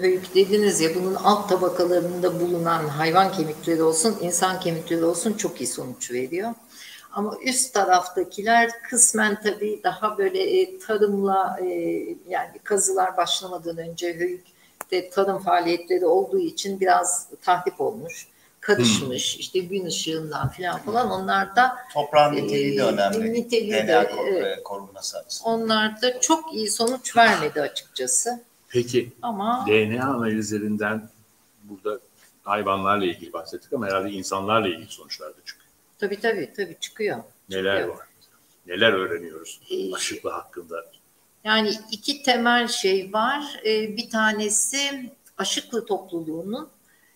höyük dediniz ya, bunun alt tabakalarında bulunan hayvan kemikleri olsun, insan kemikleri olsun çok iyi sonuç veriyor. Ama üst taraftakiler kısmen tabii daha böyle tarımla yani kazılar başlamadan önce höyükte tarım faaliyetleri olduğu için biraz tahrip olmuş, karışmış. İşte gün ışığından falan onlar da toprağın niteliği de önemli. Niteliği DNA de korunması açısından. onlar da çok iyi sonuç vermedi açıkçası. Peki ama DNA analizlerinden burada hayvanlarla ilgili bahsettik ama herhalde insanlarla ilgili sonuçlar da çıkıyor. Tabii çıkıyor. Neler çıkıyor. var? Neler öğreniyoruz aşıklı hakkında? Yani iki temel şey var. Bir tanesi aşıklı topluluğunun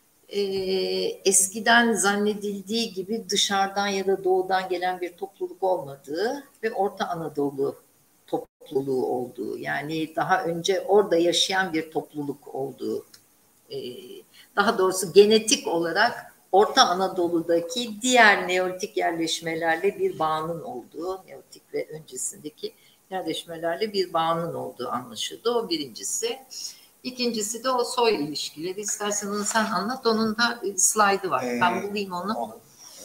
eskiden zannedildiği gibi dışarıdan ya da doğudan gelen bir topluluk olmadığı ve Orta Anadolu topluluğu olduğu, yani daha önce orada yaşayan bir topluluk olduğu, daha doğrusu genetik olarak Orta Anadolu'daki diğer Neolitik yerleşmelerle bir bağının olduğu, Neolitik ve öncesindeki yerleşmelerle bir bağının olduğu anlaşıldı. O birincisi. İkincisi de o soy ilişkileri. İstersen onu sen anlat. Onun da slaydı var. Ben bulayım onu.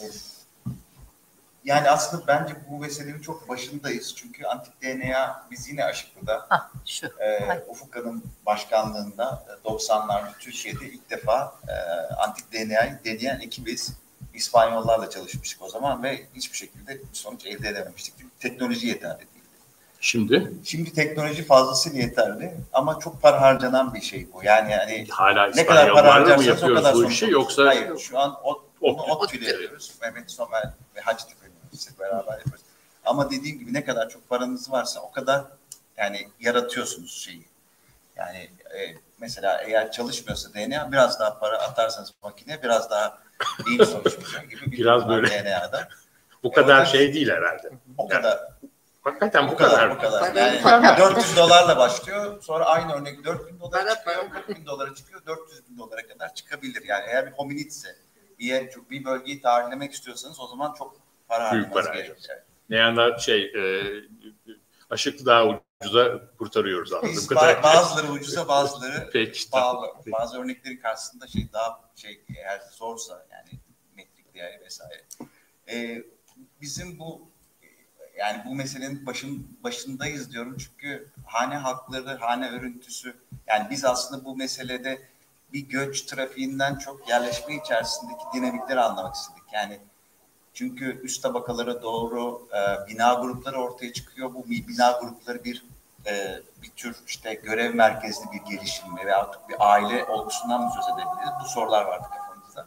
Yani aslında bence bu meselenin çok başındayız. Çünkü antik DNA biz yine Aşıklı'da Ufuk Han'ın başkanlığında 90'larda Türkiye'de ilk defa antik DNA'yı deneyen ekibiz. İspanyollarla çalışmıştık o zaman ve hiçbir şekilde bir sonuç elde edememiştik. Çünkü teknoloji yeterli değildi. Şimdi teknoloji fazlasıyla yeterli ama çok para harcanan bir şey bu. Yani hala ne kadar para harcarsanız o kadar bu işi yoksa hayır, şu an ODTÜ'yle yapıyoruz. Mehmet Somel ve Hacettepe Üniversitesi beraber yapıyoruz. Ama dediğim gibi ne kadar çok paranız varsa o kadar yani yaratıyorsunuz şeyi. Yani mesela eğer çalışmıyorsa DNA biraz daha para atarsanız makineye biraz daha iyi bir sonuç çıkacak gibi bir biraz böyle DNA'da. Bu kadar şey değil herhalde. O kadar. Hakikaten bu kadar. Yani 400 dolarla başlıyor. Sonra aynı örnek 4000 dolara çıkıyor. 4000 dolara çıkıyor. 400 bin dolara kadar çıkabilir. Yani eğer bir hominidse bir bölgeyi tarihlemek istiyorsanız o zaman çok para harcamanız gerekiyor. Yani Aşıklı daha ucuza kurtarıyoruz anladığım kadarıyla. Bazıları ucuza, bazıları pahalı. Peki. Bazı örneklerin karşısında daha eğer zorsa yani metrik değeri vesaire. Bizim bu meselenin başındayız diyorum çünkü hane halkları, hane örüntüsü, yani biz aslında bu meselede bir göç trafiğinden çok yerleşme içerisindeki dinamikleri anlamak istedik. Yani çünkü üst tabakalara doğru bina grupları ortaya çıkıyor. Bu bina grupları bir tür görev merkezli bir gelişim veya artık bir aile olgusundan mı söz edebiliriz? Bu sorular vardı kafamızda.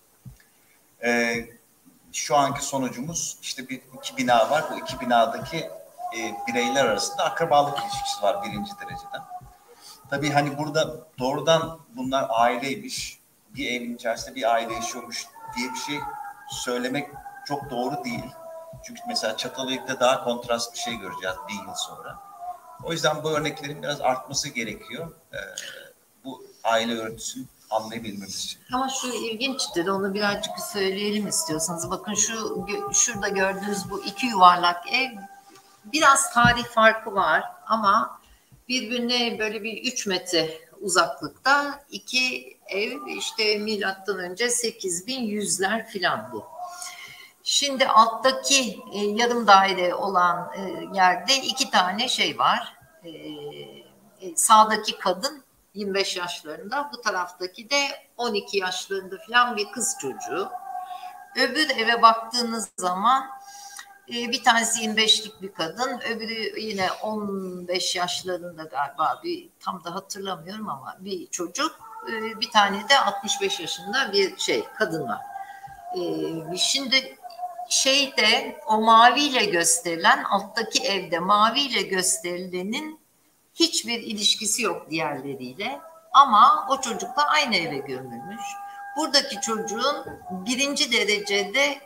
Şu anki sonucumuz iki bina var. Bu iki binadaki bireyler arasında akrabalık ilişkisi var birinci dereceden. Tabii hani burada doğrudan bunlar aileymiş, bir evin içerisinde bir aile yaşıyormuş diye bir şey söylemek çok doğru değil. Çünkü mesela Çatalhöyük'te daha kontrast bir şey göreceğiz 1000 yıl sonra. O yüzden bu örneklerin biraz artması gerekiyor. Bu aile örüntüsünü anlayabilmemiz için. Ama şu ilginçtir, onu birazcık söyleyelim istiyorsanız. Bakın şurada gördüğünüz bu iki yuvarlak ev, biraz tarih farkı var ama birbirine böyle bir 3 metre uzaklıkta iki ev, milattan önce 8100'ler filan bu. Şimdi alttaki yarım daire olan yerde iki tane var. Sağdaki kadın 25 yaşlarında, bu taraftaki de 12 yaşlarında falan bir kız çocuğu. Öbür eve baktığınız zaman bir tanesi 25'lik bir kadın, öbürü yine 15 yaşlarında galiba, tam da hatırlamıyorum ama bir çocuk, bir tane de 65 yaşında bir kadın var. Şimdi o maviyle gösterilen, alttaki evde maviyle gösterilenin hiçbir ilişkisi yok diğerleriyle ama o çocukla aynı eve gömülmüş. Buradaki çocuğun birinci derecede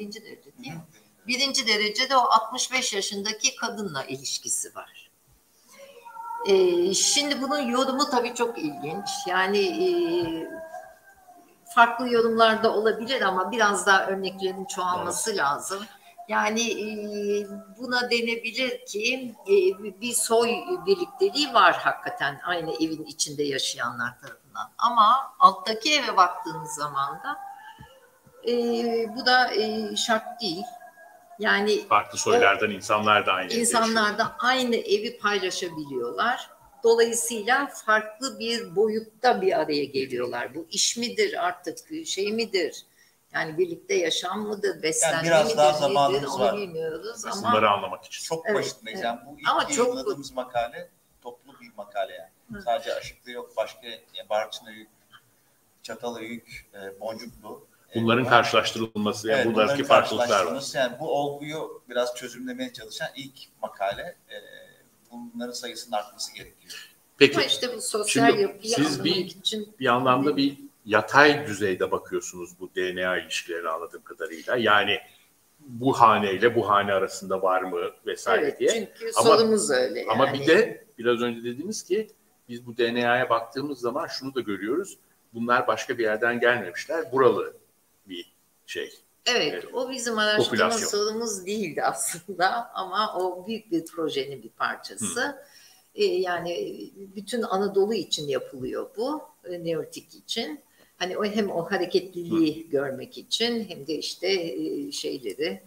o 65 yaşındaki kadınla ilişkisi var. Şimdi bunun yorumu tabii çok ilginç. Yani farklı yorumlar da olabilir ama biraz daha örneklerin çoğalması lazım. Yani buna denebilir ki bir soy birlikteliği var hakikaten aynı evin içinde yaşayanlar tarafından. Ama alttaki eve baktığınız zaman da bu da şart değil. Yani farklı soylardan insanlar da aynı evde yaşıyor. İnsanlar da aynı evi paylaşabiliyorlar. Dolayısıyla farklı bir boyutta bir araya geliyorlar. Bu iş midir artık, şey midir? Yani birlikte yaşam mıdır, beslenme biraz midir, daha nedir zamanımız onu var. bilmiyoruz ama Bunları anlamak için. Çok Evet, başındayız. evet. Yani bu Ama ilk çok- yayınladığımız makale toplu bir makale yani. Sadece Aşıklı yok, başka Barçınöyük, Çatalhöyük, Boncuklu. Bunların var. karşılaştırılması, yani Evet, buradaki bunların farklılıklar var. karşılaştırılması, yani bu olguyu biraz çözümlemeye çalışan ilk makale. Bunların sayısının artması gerekiyor. Peki, ama işte bu sosyal şimdi yapıyı siz anlamak için bir anlamda bir yatay düzeyde bakıyorsunuz bu DNA ilişkilerine anladığım kadarıyla. Yani bu haneyle bu hane arasında var mı vesaire evet, diye. çünkü Ama- sorumuz öyle yani. Ama bir de biraz önce dediğimiz ki biz bu DNA'ya baktığımız zaman şunu da görüyoruz. Bunlar başka bir yerden gelmemişler. Buralı bir şey. Evet, o bizim araştırma Popülasyon. sorumuz değildi aslında ama o büyük bir projenin bir parçası. Yani bütün Anadolu için yapılıyor bu, Neolitik için. Hani o hem o hareketliliği görmek için hem de işte şeyleri,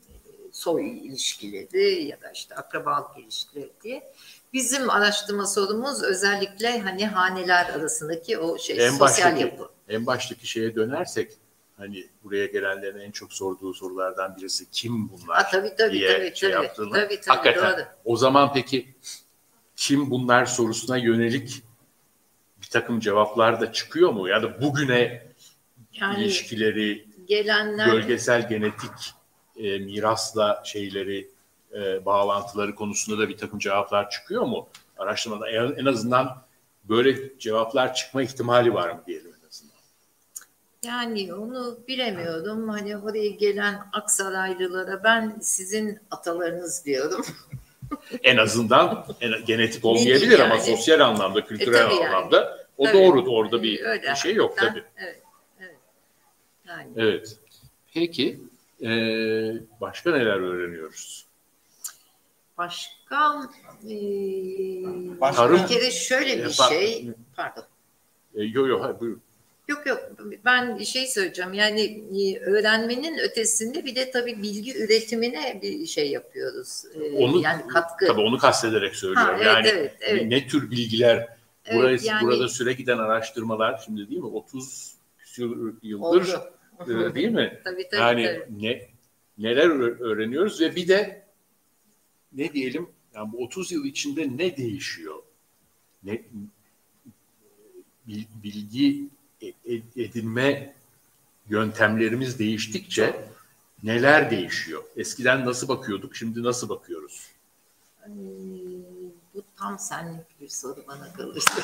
soy ilişkileri ya da işte akrabalık ilişkileri diye. Bizim araştırma sorumuz özellikle hani haneler arasındaki o sosyal yapı. En baştaki şeye dönersek hani buraya gelenlerin en çok sorduğu sorulardan birisi kim bunlar Tabii, diye tabii, yaptığında. tabii, Hakikaten doğru. o zaman peki kim bunlar sorusuna yönelik bir takım cevaplar da çıkıyor mu? Ya da bugüne Yani ilişkileri, gelenler bölgesel genetik mirasla şeyleri, bağlantıları konusunda da bir takım cevaplar çıkıyor mu? Araştırmada en azından böyle cevaplar çıkma ihtimali var mı diyelim en azından. yani onu bilemiyorum. Hani oraya gelen Aksaraylılara ben sizin atalarınız diyorum. En azından genetik olmayabilir yani. ama sosyal anlamda, kültürel Tabii yani. anlamda o Tabii. doğru. Orada bir Öyle şey yok hakikaten. tabii. Evet. Yani. Evet. Peki başka neler öğreniyoruz? Başka Tarım- bir kere şöyle bir şey, pardon. Yok, buyurun. Yok, ben şey söyleyeceğim, yani öğrenmenin ötesinde bir de tabii bilgi üretimine bir şey yapıyoruz. Yani katkı. Tabii onu kastederek söylüyorum. Evet. Ne tür bilgiler, Evet, yani, burada süre giden araştırmalar şimdi değil mi? 30 yıldır oldu. değil mi? Tabii. Yani neler öğreniyoruz ve bir de ne diyelim, yani bu 30 yıl içinde ne değişiyor? Bilgi edinme yöntemlerimiz değiştikçe neler değişiyor? Eskiden nasıl bakıyorduk, şimdi nasıl bakıyoruz? Bu tam senlik bir soru bana kalırsa.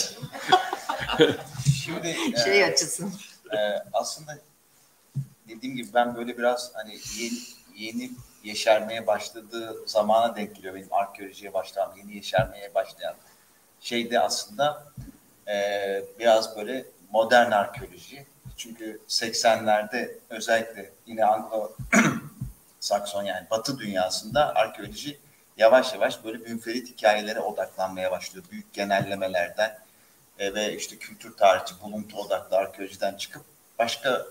Şimdi şey açısın. aslında dediğim gibi ben böyle biraz hani yeni yeşermeye başladığı zamana denk geliyor benim arkeolojiye başlamam, yeni yeşermeye başlayan şeyde aslında biraz böyle modern arkeoloji. Çünkü 80'lerde özellikle yine Anglo-Sakson yani Batı dünyasında arkeoloji yavaş yavaş böyle münferit hikayelere odaklanmaya başlıyor. Büyük genellemelerden ve işte kültür tarihçi, buluntu odaklı arkeolojiden çıkıp başka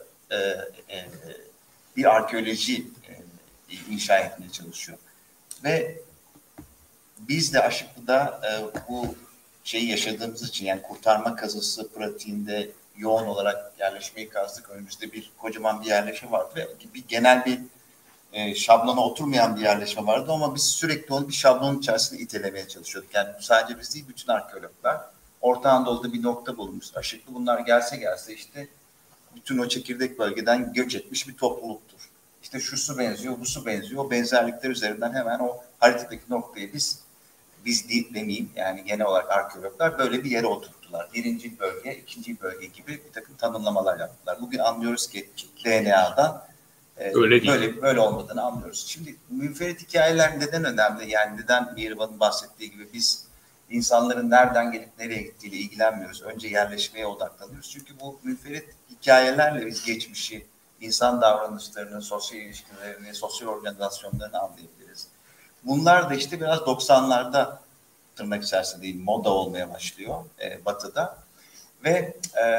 bir arkeoloji inşa etmeye çalışıyor. Ve biz de Aşıklı'da bu şeyi yaşadığımız için yani kurtarma kazısı pratiğinde yoğun olarak yerleşmeyi kazdık. Önümüzde kocaman bir yerleşme vardı ve bir genel bir şablona oturmayan bir yerleşme vardı ama biz sürekli onu bir şablonun içerisinde itelemeye çalışıyorduk. Yani sadece biz değil, bütün arkeologlar. Orta Anadolu'da bir nokta bulunmuş. Aşıklı bunlar gelse işte bütün o çekirdek bölgeden göç etmiş bir topluluktur. İşte şu su benziyor, bu su benziyor. O benzerlikler üzerinden hemen o haritadaki noktayı biz demeyeyim yani genel olarak arkeologlar böyle bir yere oturttular. Birinci bölge, ikinci bölge gibi bir takım tanımlamalar yaptılar. Bugün anlıyoruz ki DNA'dan böyle olmadığını anlıyoruz. Şimdi münferit hikayeler neden önemli? Yani neden Mihriban'ın bahsettiği gibi biz insanların nereden gelip nereye gittiğiyle ilgilenmiyoruz. Önce yerleşmeye odaklanıyoruz. Çünkü bu münferit hikayelerle biz geçmişi insan davranışlarını, sosyal ilişkilerini, sosyal organizasyonlarını anlayabiliriz. Bunlar da işte biraz 90'larda tırnak içerisinde değil, moda olmaya başlıyor Batı'da. Ve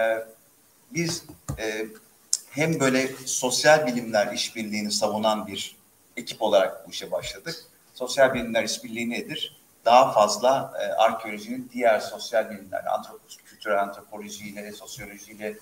biz hem böyle sosyal bilimler işbirliğini savunan bir ekip olarak bu işe başladık. Sosyal bilimler işbirliği nedir? Daha fazla arkeolojinin diğer sosyal bilimler, kültürel antropolojiyle, sosyolojiyle,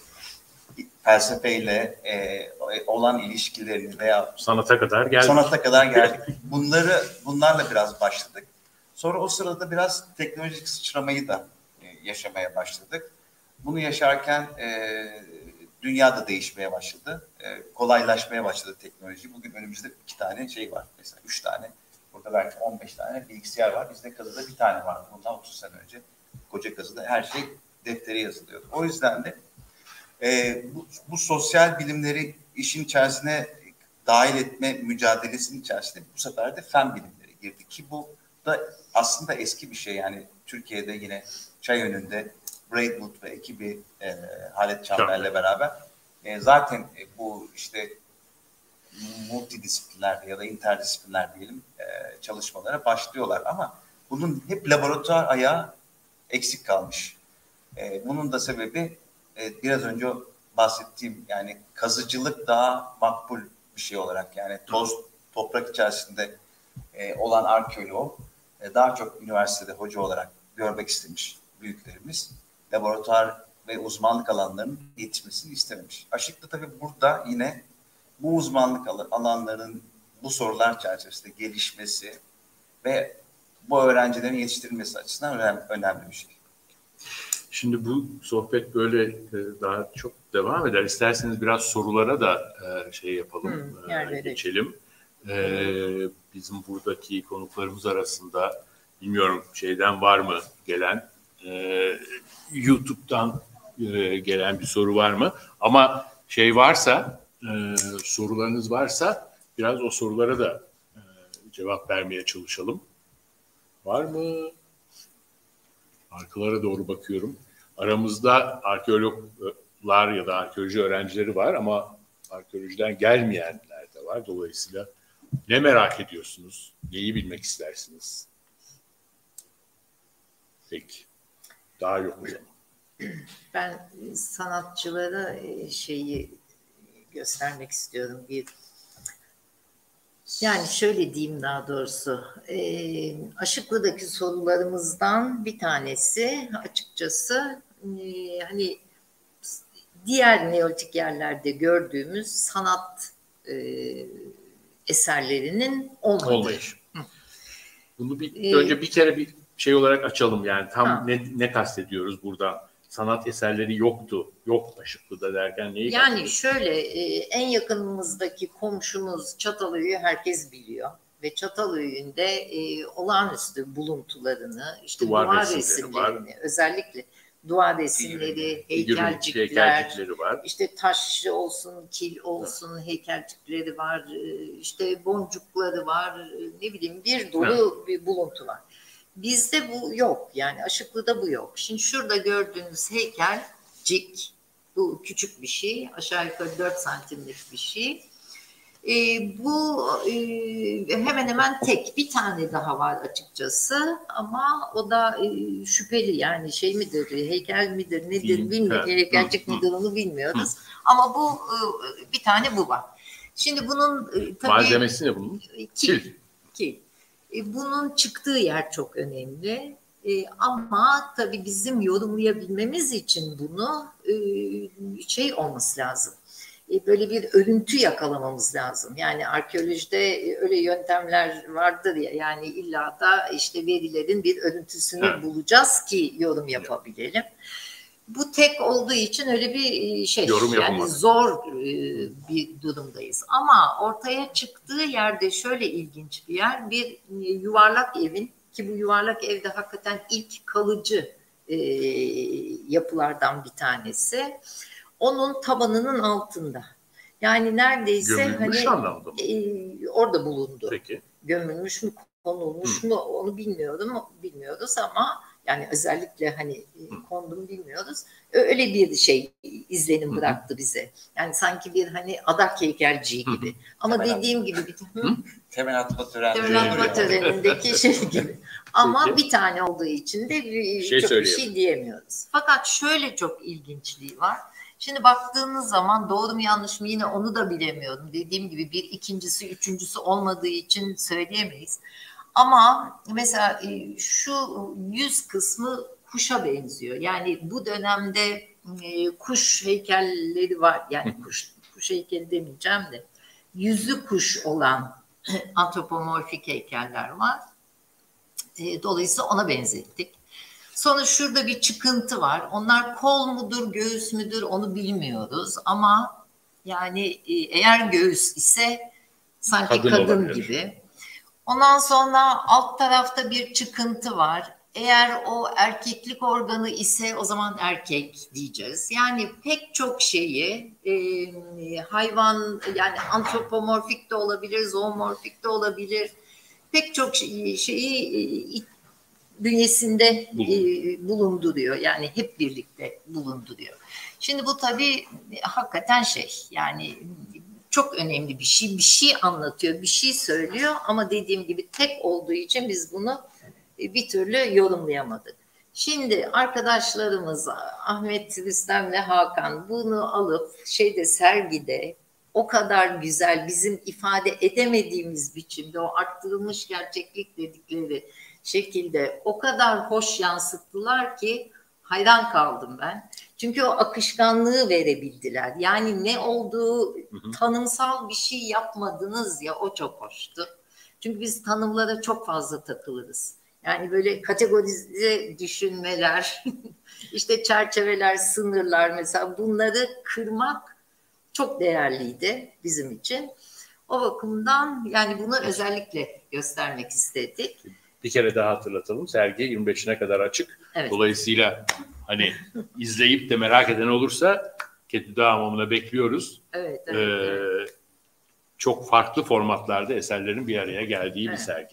felsefeyle olan ilişkilerini veya sanata kadar geldik. Bunlarla biraz başladık. Sonra o sırada biraz teknolojik sıçramayı da yaşamaya başladık. Bunu yaşarken dünya da değişmeye başladı. Kolaylaşmaya başladı teknoloji. Bugün önümüzde 2 tane şey var. Mesela 3 tane. Burada belki 15 tane bilgisayar var. Bizde kazıda 1 tane vardı. Bundan 30 sene önce koca kazıda her şey deftere yazılıyordu. O yüzden de bu sosyal bilimleri işin içerisine dahil etme mücadelesinin içerisinde bu sefer de fen bilimleri girdi ki bu da aslında eski bir şey. Yani Türkiye'de yine Çayönü'nde Braidwood ve ekibi Halet Çamber'le beraber zaten bu işte multidisipliner ya da interdisipliner diyelim çalışmalara başlıyorlar ama bunun hep laboratuvar ayağı eksik kalmış. Bunun da sebebi biraz önce bahsettiğim yani kazıcılık daha makbul bir şey olarak yani toprak içerisinde olan arkeoloğu daha çok üniversitede hoca olarak görmek istemiş büyüklerimiz. Laboratuvar ve uzmanlık alanlarının yetişmesini istememiş. Aşıklı tabii burada yine bu uzmanlık alanlarının bu sorular çerçevesinde gelişmesi ve bu öğrencilerin yetiştirilmesi açısından önemli bir şey. Şimdi bu sohbet böyle daha çok devam eder. İsterseniz biraz sorulara da şey yapalım, geçelim. Bizim buradaki konuklarımız arasında bilmiyorum şeyden var mı gelen, YouTube'dan gelen bir soru var mı? Ama şey varsa, sorularınız varsa biraz o sorulara da cevap vermeye çalışalım. Var mı? Arkalara doğru bakıyorum. Aramızda arkeologlar ya da arkeoloji öğrencileri var ama arkeolojiden gelmeyenler de var. Dolayısıyla ne merak ediyorsunuz? Neyi bilmek istersiniz? Peki. Daha yok o zaman. Ben sanatçılara şeyi göstermek istiyorum. Yani şöyle diyeyim daha doğrusu. Aşıklı'daki sorularımızdan bir tanesi açıkçası hani diğer neolitik yerlerde gördüğümüz sanat eserlerinin olmayışı. Bunu önce bir kere bir şey olarak açalım yani tam ne kastediyoruz burada? Sanat eserleri yoktu. Yok Aşıklı'da derken neyi yani şöyle en yakınımızdaki komşumuz Çatalhöyük'ü herkes biliyor. Ve Çatalhöyük'ünde olağanüstü buluntularını, işte duvar resimlerini, özellikle duvar resimleri, heykelcikler var. İşte taş olsun, kil olsun, heykelcikleri var, işte boncukları var, ne bileyim bir dolu bir buluntu var. Bizde bu yok. Yani Aşıklı'da bu yok. Şimdi şurada gördüğünüz heykelcik, bu küçük bir şey. Aşağı yukarı 4 santimlik bir şey. Bu hemen hemen tek. Bir tane daha var açıkçası. Ama o da şüpheli. Yani şey midir, heykel midir, nedir bilmiyoruz. Heykelcik midir onu bilmiyoruz. Ama bu bir tane bu var. Şimdi bunun tabii... Malzemesi ne bunun? Kil. Bunun çıktığı yer çok önemli. Ama tabii bizim yorumlayabilmemiz için bunu şey olması lazım. Böyle bir örüntü yakalamamız lazım. Yani arkeolojide öyle yöntemler vardır ya. Yani illa da işte verilerin bir örüntüsünü bulacağız ki yorum yapabilelim. Bu tek olduğu için öyle bir şey yani zor bir durumdayız. Ama ortaya çıktığı yerde şöyle ilginç bir yer. Bir yuvarlak evin ki bu yuvarlak evde hakikaten ilk kalıcı yapılardan bir tanesi. Onun tabanının altında. Yani neredeyse gömülmüş anlamda mı? Orada bulundu. Peki. Gömülmüş mü, konulmuş mu onu bilmiyoruz ama Yani özellikle hani kondum bilmiyoruz. Öyle bir şey izlenim bıraktı bize. Yani sanki bir hani adak heykelciği gibi. Ama Temel dediğim gibi temel atma töreni. temel atma törenindeki şey gibi. Ama Peki. bir tane olduğu için de çok bir şey diyemiyoruz. Fakat şöyle çok ilginçliği var. Şimdi baktığınız zaman doğru mu yanlış mı yine onu da bilemiyorum. Dediğim gibi bir ikincisi, üçüncüsü olmadığı için söyleyemeyiz. Ama mesela şu yüz kısmı kuşa benziyor. Yani bu dönemde kuş heykelleri var. Yani kuş heykeli demeyeceğim de yüzü kuş olan antropomorfik heykeller var. Dolayısıyla ona benzettik. Sonra şurada bir çıkıntı var. Onlar kol mudur, göğüs müdür onu bilmiyoruz. Ama yani eğer göğüs ise sanki kadın gibi. Ondan sonra alt tarafta bir çıkıntı var. Eğer o erkeklik organı ise o zaman erkek diyeceğiz. Yani pek çok şeyi hayvan yani antropomorfik de olabilir, zoomorfik de olabilir. Pek çok şeyi bünyesinde bulunduruyor. Yani hep birlikte bulunduruyor. Şimdi bu tabii hakikaten yani çok önemli bir şey anlatıyor, bir şey söylüyor ama dediğim gibi tek olduğu için biz bunu bir türlü yorumlayamadık. Şimdi arkadaşlarımız Ahmet Rüstem'le Hakan bunu alıp sergide o kadar güzel bizim ifade edemediğimiz biçimde o arttırılmış gerçeklik dedikleri şekilde o kadar hoş yansıttılar ki hayran kaldım ben. Çünkü o akışkanlığı verebildiler. Yani ne olduğu tanımsal bir şey yapmadınız ya o çok hoştu. Çünkü biz tanımlara çok fazla takılırız. Yani böyle kategorize düşünmeler, işte çerçeveler, sınırlar mesela bunları kırmak çok değerliydi bizim için. O bakımdan yani bunu özellikle göstermek istedik. Bir kere daha hatırlatalım. Sergi 25'ine kadar açık. Evet. Dolayısıyla hani izleyip de merak eden olursa Ketüdağ Hamamı'na bekliyoruz. Evet. Çok farklı formatlarda eserlerin bir araya geldiği bir sergi.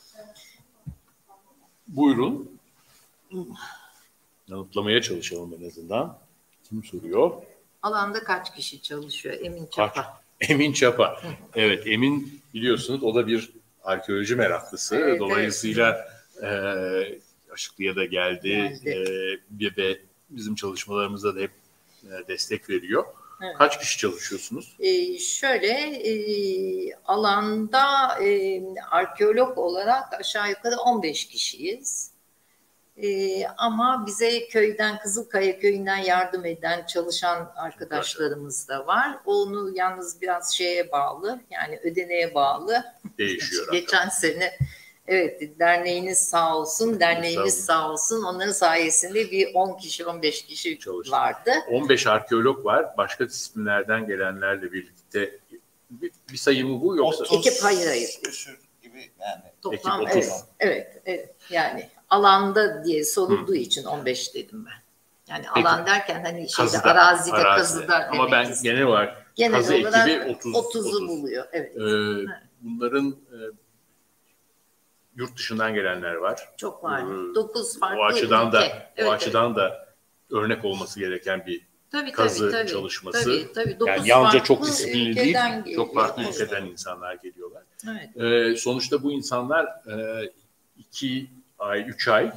Buyurun. Yanıtlamaya çalışalım en azından. Kim soruyor? Alanda kaç kişi çalışıyor? Emin Çapa. Emin Çapa. Evet, Emin biliyorsunuz o da bir arkeoloji meraklısı. Evet, dolayısıyla Aşıklı'ya da geldi. Ve bizim çalışmalarımıza da hep destek veriyor. Evet. Kaç kişi çalışıyorsunuz? Alanda arkeolog olarak aşağı yukarı 15 kişiyiz. Ama bize köyden, Kızılkaya köyünden yardım eden, çalışan arkadaşlarımız da var. Onu yalnız biraz bağlı, yani ödeneğe bağlı. Değişiyor. Geçen sene derneğiniz sağ olsun, sağ olsun. Onların sayesinde bir 10 kişi, 15 kişi vardı. 15 arkeolog var. Başka disiplinlerden gelenlerle birlikte bir sayı mı bu yoksa? Ekip hayır. Gibi yani. Toplam evet. Yani alanda diye sorulduğu için 15 dedim ben. Yani peki, alan derken hani arazide kazıda ama ben istedim. Genel olarak kazı ekibi 30'u buluyor. Evet. Bunların yurt dışından gelenler var. Çok var. 9 farklı o açıdan da örnek olması gereken bir kazı çalışması. Tabii. Yani yalnızca çok disiplinli değil, çok farklı ülkeden insanlar geliyorlar. Evet. Sonuçta bu insanlar 2 ay, 3 ay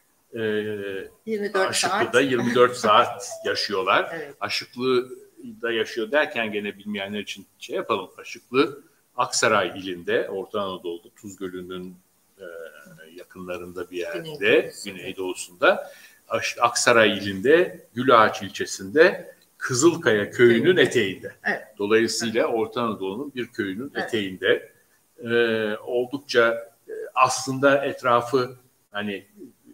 24 24 saat yaşıyorlar. Evet. Aşıklı'da yaşıyor derken gene bilmeyenler için yapalım. Aşıklı Aksaray ilinde, Orta Anadolu'da, Tuz Gölü'nün yakınlarında bir yerde, güneydoğusunda. Aksaray ilinde, Gülağaç ilçesinde, Kızılkaya köyünün eteğinde. Evet. Dolayısıyla Orta Anadolu'nun bir köyünün eteğinde. Oldukça aslında etrafı hani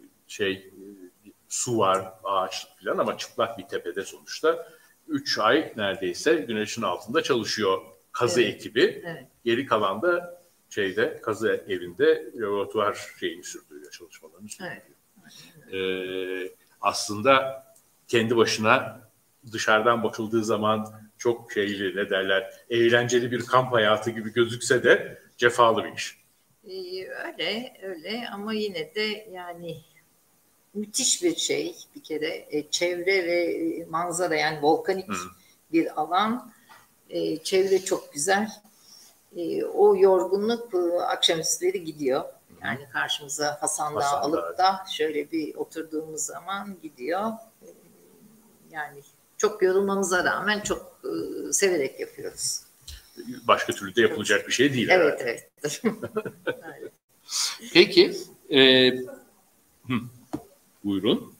su var, ağaçlık falan ama çıplak bir tepede sonuçta 3 ay neredeyse güneşin altında çalışıyor kazı ekibi. Evet. Geri kalan da kazı evinde laboratuvar sürdürüyor, çalışmalarını sürdürüyor. Evet. Aslında kendi başına dışarıdan bakıldığı zaman çok eğlenceli bir kamp hayatı gibi gözükse de cefalı bir iş. Öyle ama yine de yani müthiş bir şey bir kere. Çevre ve manzara, yani volkanik bir alan. Çevre çok güzel. O yorgunluk akşamüstleri gidiyor. Yani karşımıza Hasan Dağı alıp da şöyle bir oturduğumuz zaman gidiyor. Yani çok yorulmamıza rağmen çok severek yapıyoruz. Başka türlü de yapılacak bir şey değil. Evet, evet. Peki, buyurun.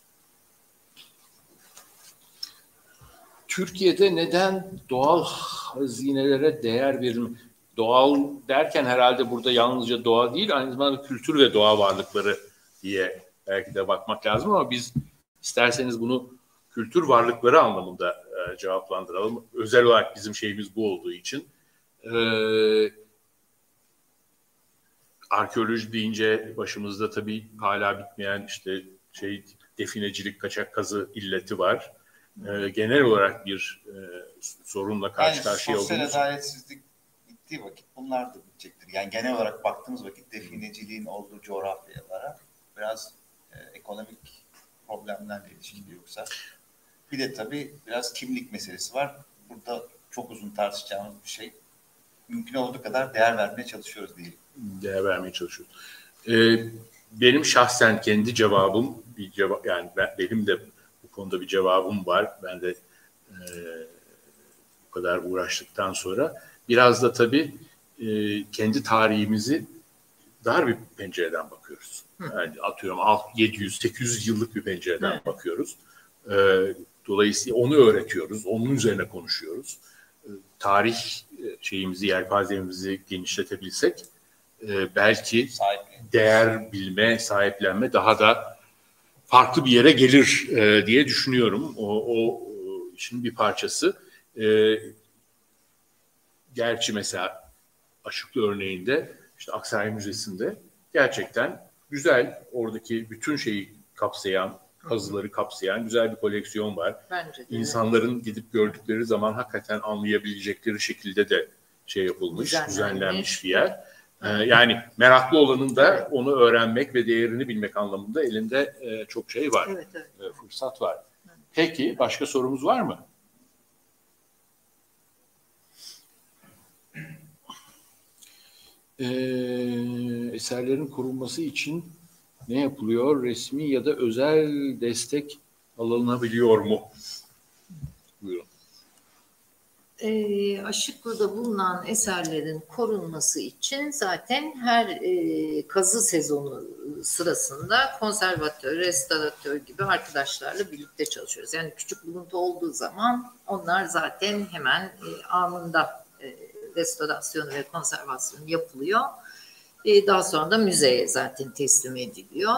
Türkiye'de neden doğal hazinelere değer verilme? Doğal derken herhalde burada yalnızca doğa değil, aynı zamanda kültür ve doğa varlıkları diye belki de bakmak lazım, ama biz isterseniz bunu kültür varlıkları anlamında cevaplandıralım. Özel olarak bizim şeyimiz bu olduğu için. Arkeoloji deyince başımızda tabii hala bitmeyen işte definecilik, kaçak kazı illeti var. Genel olarak bir sorunla karşı karşıya olduğumuz. Sosyal adaletsizlik bittiği vakit bunlar da bitecektir. Yani genel olarak baktığımız vakit defineciliğin olduğu coğrafyalara biraz ekonomik problemlerle ilişkili yoksa. Bir de tabii biraz kimlik meselesi var. Burada çok uzun tartışacağımız bir şey. Mümkün olduğu kadar değer vermeye çalışıyoruz diyelim. Değer vermeye çalışıyoruz. Benim şahsen kendi cevabım, yani benim de bu konuda bir cevabım var. Ben de bu kadar uğraştıktan sonra biraz da tabii kendi tarihimizi dar bir pencereden bakıyoruz. Yani atıyorum 700-800 yıllık bir pencereden bakıyoruz. Dolayısıyla onu öğretiyoruz, onun üzerine konuşuyoruz. Tarih şeyimizi, yelpazemizi genişletebilsek belki değer bilme, sahiplenme daha da farklı bir yere gelir diye düşünüyorum. O işin bir parçası. Gerçi mesela Aşıklı örneğinde işte Aksaray Müzesi'nde gerçekten güzel, oradaki bütün şeyi kapsayan, kazıları kapsayan güzel bir koleksiyon var. Bence de, İnsanların gidip gördükleri zaman hakikaten anlayabilecekleri şekilde de şey yapılmış, düzenlenmiş bir yer. Yani meraklı olanın da onu öğrenmek ve değerini bilmek anlamında elinde çok şey var. Evet, evet. Fırsat var. Peki başka sorumuz var mı? Eserlerin korunması için ne yapılıyor? Resmi ya da özel destek alınabiliyor mu? Buyurun. Aşıklı'da bulunan eserlerin korunması için zaten her kazı sezonu sırasında konservatör, restoratör gibi arkadaşlarla birlikte çalışıyoruz. Yani küçük buluntu olduğu zaman onlar zaten hemen anında restorasyonu ve konservasyonu yapılıyor. Daha sonra da müzeye zaten teslim ediliyor.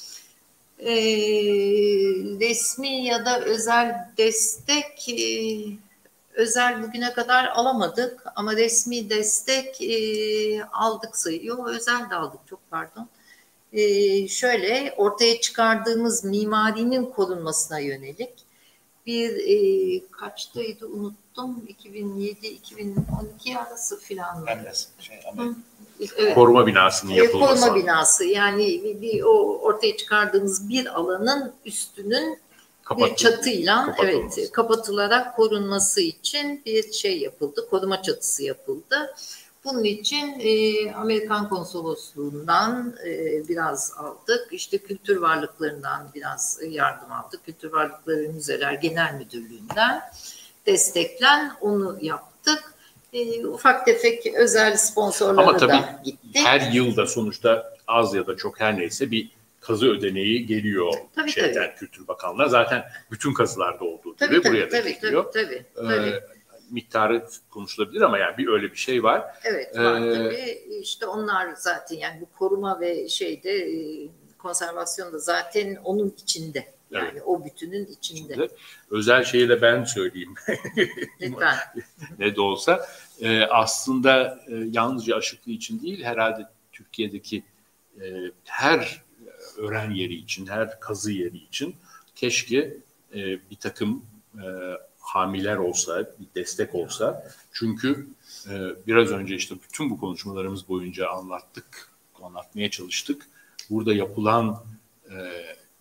Resmi ya da özel destek özel bugüne kadar alamadık ama resmi destek aldık sayıyor. Özel de aldık, çok pardon. Şöyle ortaya çıkardığımız mimarinin korunmasına yönelik bir kaçtaydı unuttum, 2007-2012 arası filan. Evet. Koruma binasının yapılması. Koruma binası, yani bir o ortaya çıkardığımız bir alanın üstünün bir çatıyla kapatılarak korunması için bir şey yapıldı. Koruma çatısı yapıldı. Bunun için Amerikan Konsolosluğundan biraz aldık. İşte kültür varlıklarından biraz yardım aldık. Kültür Varlıkları Müzeler Genel Müdürlüğü'nden desteklen onu yaptık. Ufak tefek özel sponsorlara da gitti. Her yılda sonuçta az ya da çok her neyse bir kazı ödeneği geliyor Kültür Bakanlığı'na. Zaten bütün kazılarda olduğu gibi buraya da geliyor. Tabii. Miktarı konuşulabilir ama yani öyle bir şey var. Evet, var tabii. İşte onlar zaten yani bu koruma ve konservasyon da zaten onun içinde. Yani o bütünün içinde. Özel şeyi de ben söyleyeyim. Lütfen. Ne de olsa. Aslında yalnızca Aşıklı için değil, herhalde Türkiye'deki her öğren yeri için, her kazı yeri için keşke bir takım hamiler olsa, bir destek olsa. Çünkü biraz önce işte bütün bu konuşmalarımız boyunca anlatmaya çalıştık. Burada yapılan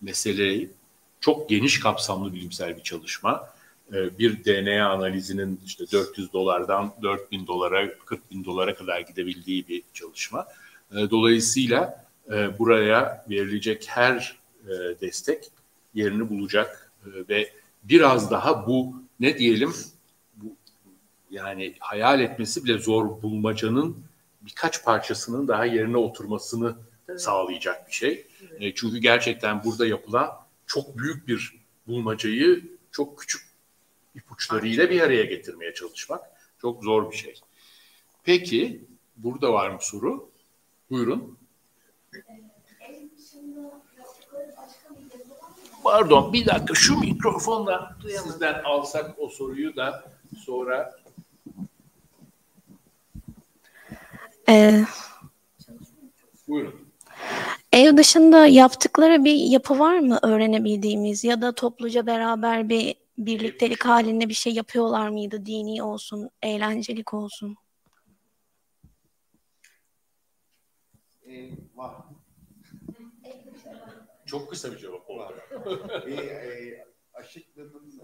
meseleyi çok geniş kapsamlı bilimsel bir çalışma. Bir DNA analizinin işte $400'dan $4.000'lara, $40.000'lara kadar gidebildiği bir çalışma. Dolayısıyla buraya verilecek her destek yerini bulacak ve biraz daha bu ne diyelim, bu yani hayal etmesi bile zor bulmacanın birkaç parçasının daha yerine oturmasını sağlayacak bir şey. Çünkü gerçekten burada yapılan çok büyük bir bulmacayı çok küçük ipuçlarıyla bir araya getirmeye çalışmak çok zor bir şey. Peki, burada var mı soru? Buyurun. Pardon, bir dakika şu mikrofonla sizden alsak o soruyu da sonra. Buyurun. Ev dışında yaptıkları bir yapı var mı öğrenebildiğimiz ya da topluca beraber bir birliktelik halinde bir şey yapıyorlar mıydı? Dini olsun, eğlencelik olsun. Var. Çok kısa bir cevap oldu. Aşıklı'nın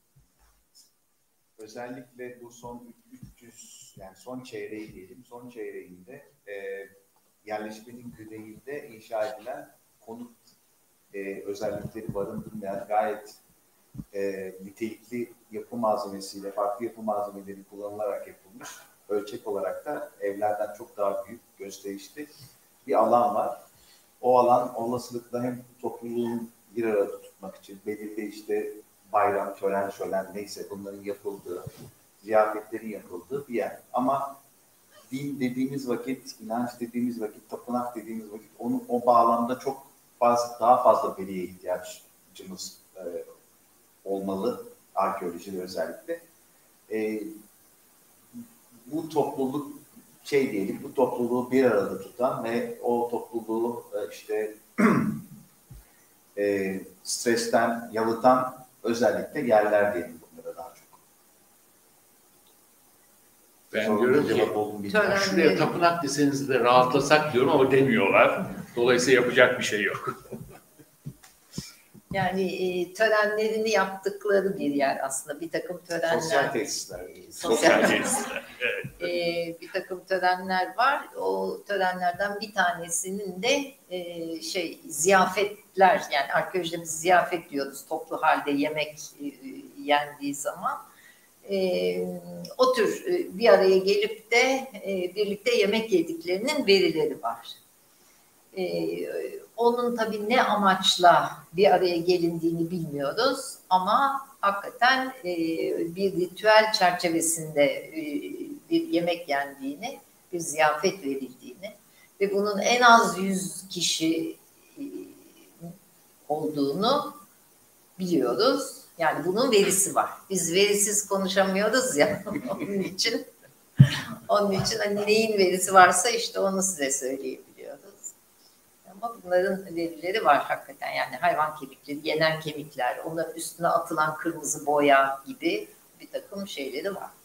özellikle bu son 300 yani son çeyreği diyelim, son çeyreğinde yerleşmenin güneyinde inşa edilen konut özellikleri barındırmayan gayet nitelikli yapı malzemesiyle, farklı yapı malzemeleri kullanılarak yapılmış, ölçek olarak da evlerden çok daha büyük, gösterişli bir alan var. O alan olasılıkla hem topluluğun bir arada tutmak için belirli işte bayram, şölen neyse bunların yapıldığı, ziyafetlerin yapıldığı bir yer. Ama din dediğimiz vakit, inanç dediğimiz vakit, tapınak dediğimiz vakit o bağlamda çok daha fazla veriye ihtiyacımız olmalı, arkeolojide özellikle. Bu topluluk bu topluluğu bir arada tutan ve o topluluğu işte stresten yalıtan özellikle yerler diyelim bunlara daha çok. Ben diyorum ki şuraya tapınak deseniz de rahatlasak diyorum ama demiyorlar. Dolayısıyla yapacak bir şey yok. Yani törenlerini yaptıkları bir yer aslında. Bir takım törenler. Sosyal tesisler. Sosyal tesisler. Evet. Bir takım törenler var. O törenlerden bir tanesinin de ziyafetler, yani arkeolojide biz ziyafet diyoruz. Toplu halde yemek yendiği zaman. O tür bir araya gelip de birlikte yemek yediklerinin verileri var. Onun tabii ne amaçla bir araya gelindiğini bilmiyoruz ama hakikaten bir ritüel çerçevesinde bir yemek yendiğini, bir ziyafet verildiğini ve bunun en az 100 kişi olduğunu biliyoruz. Yani bunun verisi var. Biz verisiz konuşamıyoruz ya onun için hani neyin verisi varsa işte onu size söyleyebiliyoruz. Ama bunların verileri var hakikaten. Yani hayvan kemikleri, yenen kemikler, onların üstüne atılan kırmızı boya gibi bir takım şeyleri var.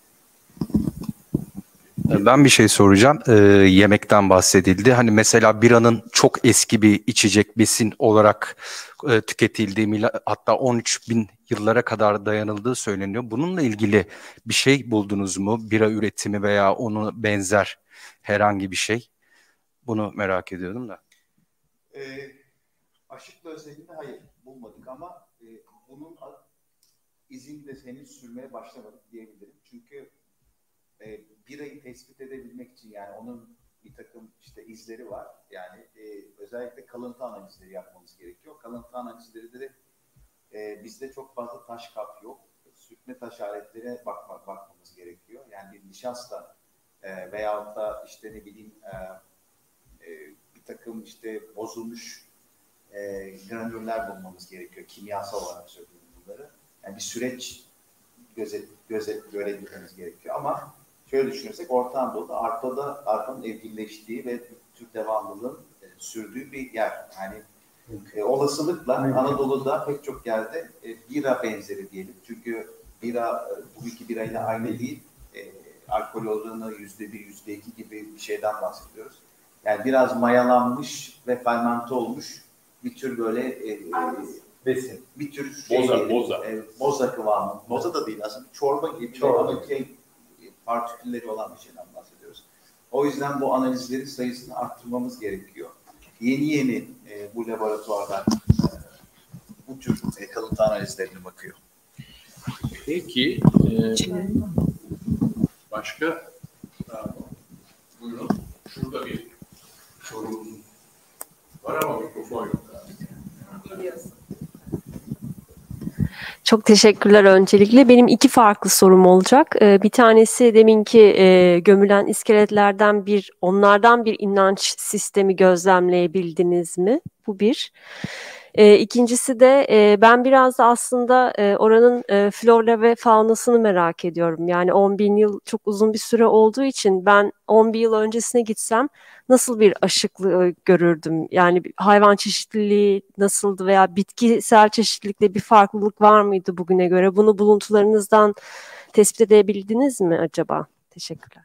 Ben bir şey soracağım. Yemekten bahsedildi. Hani mesela biranın çok eski bir içecek besin olarak tüketildiği, hatta 13.000 yıllara kadar dayanıldığı söyleniyor. Bununla ilgili bir şey buldunuz mu? Bira üretimi veya ona benzer herhangi bir şey? Bunu merak ediyordum da. Aşıklı özelinde hayır bulmadık ama bunun izini de henüz sürmeye başlamadık diyebilirim. Çünkü birayı tespit edebilmek için yani onun bir takım işte izleri var. Yani özellikle kalıntı analizleri yapmamız gerekiyor. Kalıntı analizleri de bizde çok fazla taş kap yok. Sürtme taş aletlerine bakmamız gerekiyor. Yani bir nişasta veyahut da işte ne bileyim bir takım işte bozulmuş granüller bulmamız gerekiyor. Kimyasal olarak söylüyorum bunları. Yani bir süreç görebilmemiz gerekiyor. Ama şöyle düşünürsek Orta Anadolu'da arpanın evcilleştiği ve Türk devamlılığın sürdüğü bir yer. Yani olasılıkla Anadolu'da pek çok yerde bira benzeri diyelim. Çünkü bira bugünkü birayla aynı değil. Alkol oranı %1, %2 gibi bir şeyden bahsediyoruz. Yani biraz mayalanmış ve fermente olmuş bir tür böyle besin. Bir tür boza kıvamı. Boza da değil aslında, çorba gibi ama partikülleri olan bir şeyden bahsediyoruz. O yüzden bu analizlerin sayısını arttırmamız gerekiyor. Yeni bu laboratuvarlar bu tür kalıntı analizlerine bakıyor. Peki, başka? Buyurun. Şurada bir sorumuz var ama mikrofon yok. Çok teşekkürler öncelikle. Benim 2 farklı sorum olacak. Bir tanesi deminki gömülen iskeletlerden onlardan bir inanç sistemi gözlemleyebildiniz mi? Bu bir. İkincisi de ben biraz da aslında oranın flora ve faunasını merak ediyorum. Yani 10.000 yıl çok uzun bir süre olduğu için ben 10.000 yıl öncesine gitsem nasıl bir aşıklığı görürdüm? Yani hayvan çeşitliliği nasıldı veya bitkisel çeşitlilikte bir farklılık var mıydı bugüne göre? Bunu buluntularınızdan tespit edebildiniz mi acaba? Teşekkürler.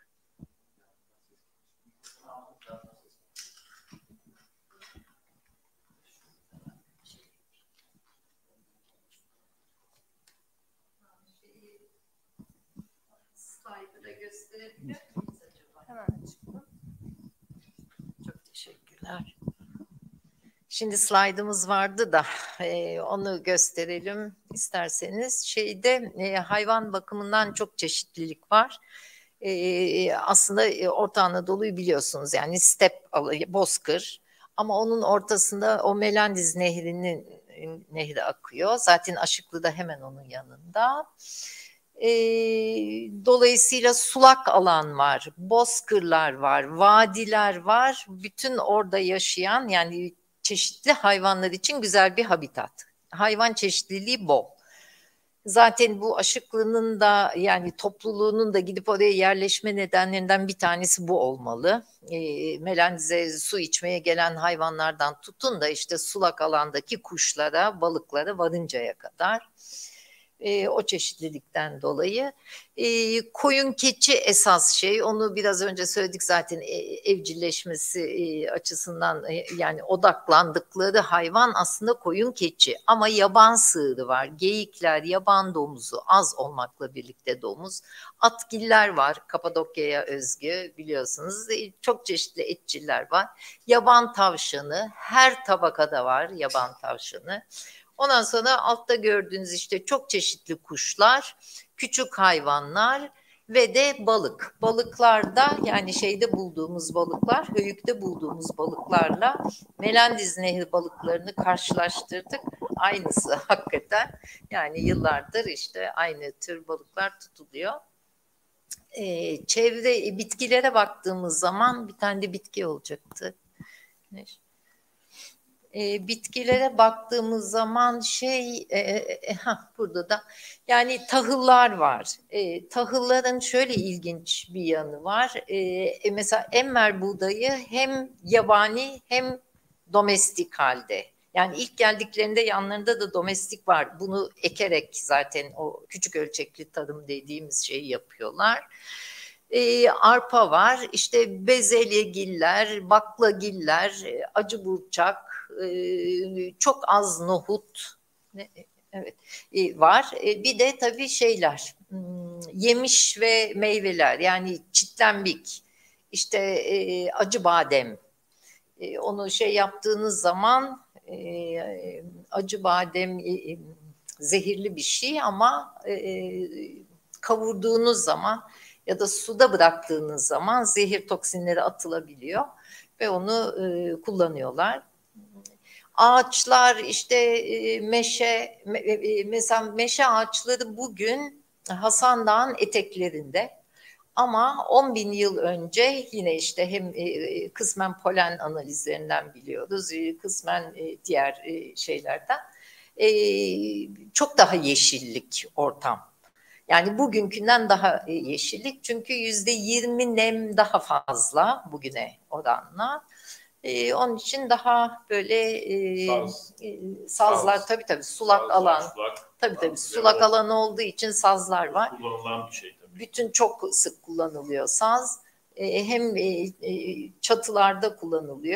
Çok teşekkürler. Şimdi slaydımız vardı da onu gösterelim isterseniz. Hayvan bakımından çok çeşitlilik var. Aslında Orta Anadolu'yu biliyorsunuz, yani step bozkır, ama onun ortasında o Melandiz nehri akıyor. Zaten Aşıklı da hemen onun yanında. Dolayısıyla sulak alan var, bozkırlar var, vadiler var. Bütün orada yaşayan, yani çeşitli hayvanlar için güzel bir habitat. Hayvan çeşitliliği bol. Zaten bu Aşıklı'nın da, yani topluluğunun da gidip oraya yerleşme nedenlerinden bir tanesi bu olmalı. Melandiz'e su içmeye gelen hayvanlardan tutun da işte sulak alandaki kuşlara, balıklara varıncaya kadar. O çeşitlilikten dolayı. Koyun keçi esas onu biraz önce söyledik zaten, evcilleşmesi açısından yani odaklandıkları hayvan aslında koyun keçi, ama yaban sığırı var, geyikler, yaban domuzu, az olmakla birlikte domuz, atgiller var, Kapadokya'ya özgü biliyorsunuz, çok çeşitli etçiller var, yaban tavşanı, her tabakada var yaban tavşanı. Ondan sonra altta gördüğünüz işte çok çeşitli kuşlar, küçük hayvanlar ve de balık. Balıklarda, yani bulduğumuz balıklar, höyükte bulduğumuz balıklarla Melandiz Nehri balıklarını karşılaştırdık. Aynısı hakikaten. Yani yıllardır işte aynı tür balıklar tutuluyor. Çevre bitkilere baktığımız zaman bir tane de bitki olacaktı. Bitkilere baktığımız zaman burada da yani tahıllar var. Tahılların şöyle ilginç bir yanı var. Mesela Enver buğdayı hem yabani hem domestik halde. Yani ilk geldiklerinde yanlarında da domestik var. Bunu ekerek zaten o küçük ölçekli tarım dediğimiz şeyi yapıyorlar. Arpa var, işte bezelyegiller, baklagiller, acıburçak, çok az nohut, evet, var. Bir de tabii yemiş ve meyveler, yani çitlenbik, işte acı badem. Onu yaptığınız zaman acı badem zehirli bir şey, ama kavurduğunuz zaman ya da suda bıraktığınız zaman zehir toksinleri atılabiliyor ve onu kullanıyorlar. Ağaçlar, işte meşe, mesela meşe ağaçları bugün Hasan Dağı'nın eteklerinde, ama 10.000 yıl önce yine işte hem kısmen polen analizlerinden biliyoruz, kısmen diğer şeylerden çok daha yeşillik ortam. Yani bugünkünden daha yeşillik, çünkü %20 nem daha fazla bugüne oranla. Onun için daha böyle sazlar, tabii sulak alan, tabii sulak alan olduğu için sazlar var. Kullanılan bir şey tabii. Bütün çok sık kullanılıyor saz. Hem çatılarda kullanılıyor,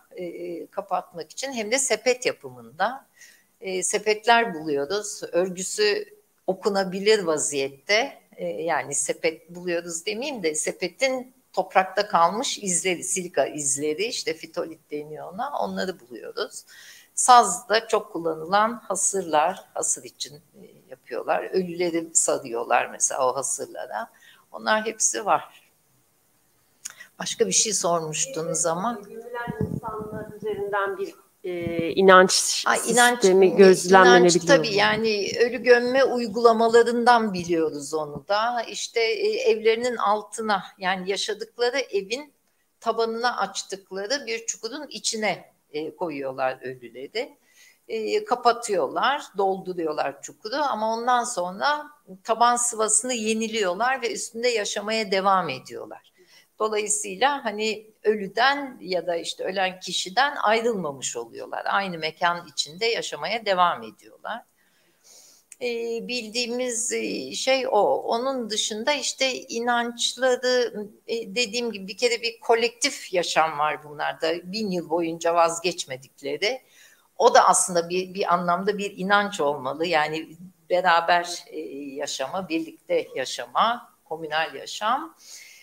kapatmak için hem de sepet yapımında. Sepetler buluyoruz. Örgüsü okunabilir vaziyette. Yani sepet buluyoruz demeyeyim de sepetin toprakta kalmış izleri, silika izleri, işte fitolit deniyor ona, onları buluyoruz. Sazda çok kullanılan hasırlar, hasır için yapıyorlar. Ölüleri sarıyorlar mesela o hasırlara. Onlar hepsi var. Başka bir şey sormuştunuz ama. Gömülen insanlar üzerinden bir inanç sistemi gözlemlenebiliyor. İnanç tabii, yani ölü gömme uygulamalarından biliyoruz onu da. İşte evlerinin altına, yani yaşadıkları evin tabanına açtıkları bir çukurun içine koyuyorlar ölüleri. Kapatıyorlar, dolduruyorlar çukuru ama ondan sonra taban sıvasını yeniliyorlar ve üstünde yaşamaya devam ediyorlar. Dolayısıyla hani ölüden ya da işte ölen kişiden ayrılmamış oluyorlar. Aynı mekan içinde yaşamaya devam ediyorlar. Bildiğimiz şey o. Onun dışında işte inançları, dediğim gibi bir kere bir kolektif yaşam var bunlarda. 1000 yıl boyunca vazgeçmedikleri. O da aslında bir anlamda bir inanç olmalı. Yani beraber yaşama, birlikte yaşama, komünal yaşam.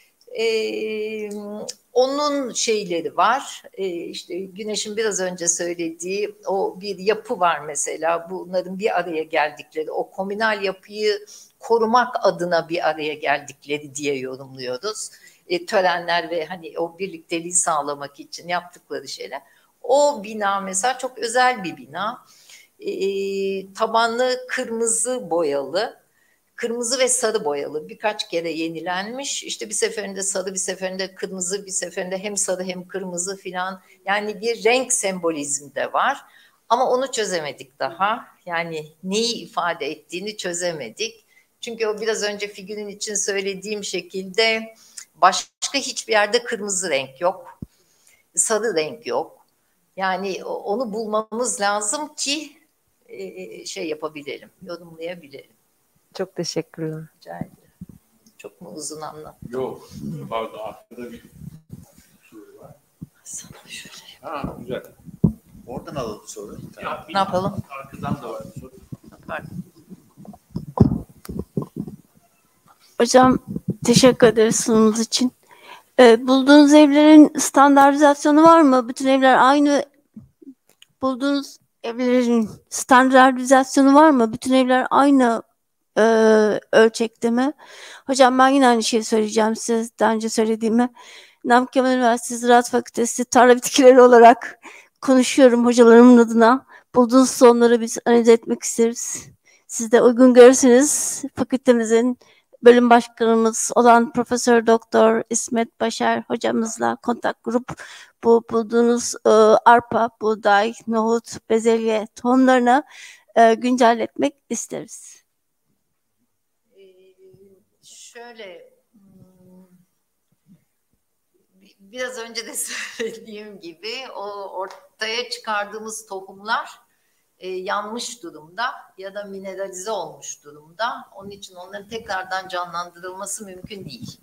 Onun şeyleri var. İşte Güneş'in biraz önce söylediği o bir yapı var mesela. Bunların bir araya geldikleri, o komünal yapıyı korumak adına bir araya geldikleri diye yorumluyoruz. Törenler ve hani o birlikteliği sağlamak için yaptıkları şeyler. O bina mesela çok özel bir bina. Tabanı kırmızı boyalı. Kırmızı ve sarı boyalı, birkaç kere yenilenmiş. İşte bir seferinde sarı, bir seferinde kırmızı, bir seferinde hem sarı hem kırmızı filan. Yani bir renk sembolizmi de var. Ama onu çözemedik daha. Yani neyi ifade ettiğini çözemedik. Çünkü o biraz önce figürün için söylediğim şekilde başka hiçbir yerde kırmızı renk yok. Sarı renk yok. Yani onu bulmamız lazım ki şey yapabilelim, yorumlayabilelim. Çok teşekkürler. Rica ederim. Çok mu uzun anlattım? Yok. Pardon, arkada bir soru var. Sana şöyle. Ha, güzel. Oradan alalım soru. Ya, Ne yapalım? Arkadan da var bir soru. Pardon. Hocam teşekkür ederiz sunumunuz için. Bulduğunuz evlerin standartizasyonu var mı? Bütün evler aynı. Bulduğunuz evlerin standartizasyonu var mı? Bütün evler aynı ölçekte mi? Hocam ben yine aynı şeyi söyleyeceğim size daha önce söylediğimi. Namık Kemal Üniversitesi Ziraat Fakültesi tarla bitkileri olarak konuşuyorum hocalarımın adına. Bulduğunuz sonları biz analiz etmek isteriz. Siz de uygun görürseniz fakültemizin bölüm başkanımız olan Profesör Doktor İsmet Başar hocamızla kontak grup bu bulduğunuz arpa, buğday, nohut, bezelye tohumlarını güncelletmek isteriz. Şöyle, biraz önce de söylediğim gibi o ortaya çıkardığımız tohumlar yanmış durumda ya da mineralize olmuş durumda. Onun için onların tekrardan canlandırılması mümkün değil.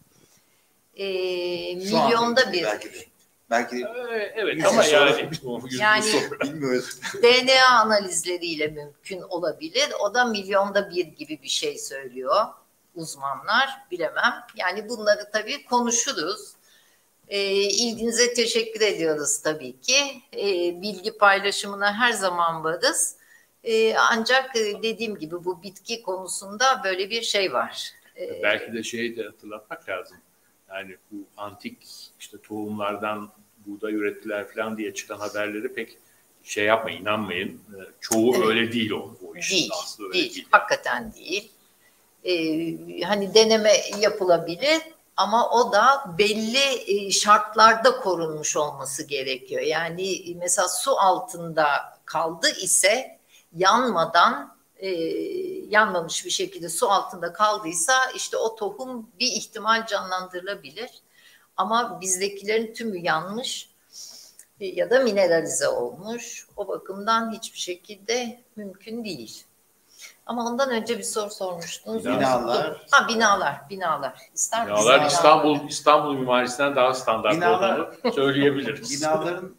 Milyonda bir. Belki de. Evet ama yani bilmiyoruz. DNA analizleriyle mümkün olabilir. O da milyonda bir gibi bir şey söylüyor uzmanlar. Bilemem. Yani bunları tabii konuşuruz. İlginize teşekkür ediyoruz tabii ki. Bilgi paylaşımına her zaman varız. Ancak dediğim gibi bu bitki konusunda böyle bir şey var. belki de şeyi de hatırlatmak lazım. Yani bu antik işte tohumlardan buğday ürettiler falan diye çıkan haberleri pek şey yapmayın, inanmayın. Çoğu evet. Öyle değil o işin değil, aslı öyle değil. değil. Hakikaten değil. Hani deneme yapılabilir ama o da belli şartlarda korunmuş olması gerekiyor. Yani mesela su altında kaldı ise yanmadan yanmamış bir şekilde su altında kaldıysa işte o tohum bir ihtimal canlandırılabilir. Ama bizdekilerin tümü yanmış ya da mineralize olmuş. O bakımdan hiçbir şekilde mümkün değil. Ama ondan önce bir soru sormuştunuz. Binalar. İstanbul mimarisinden daha standart olduğunu söyleyebiliriz. Binaların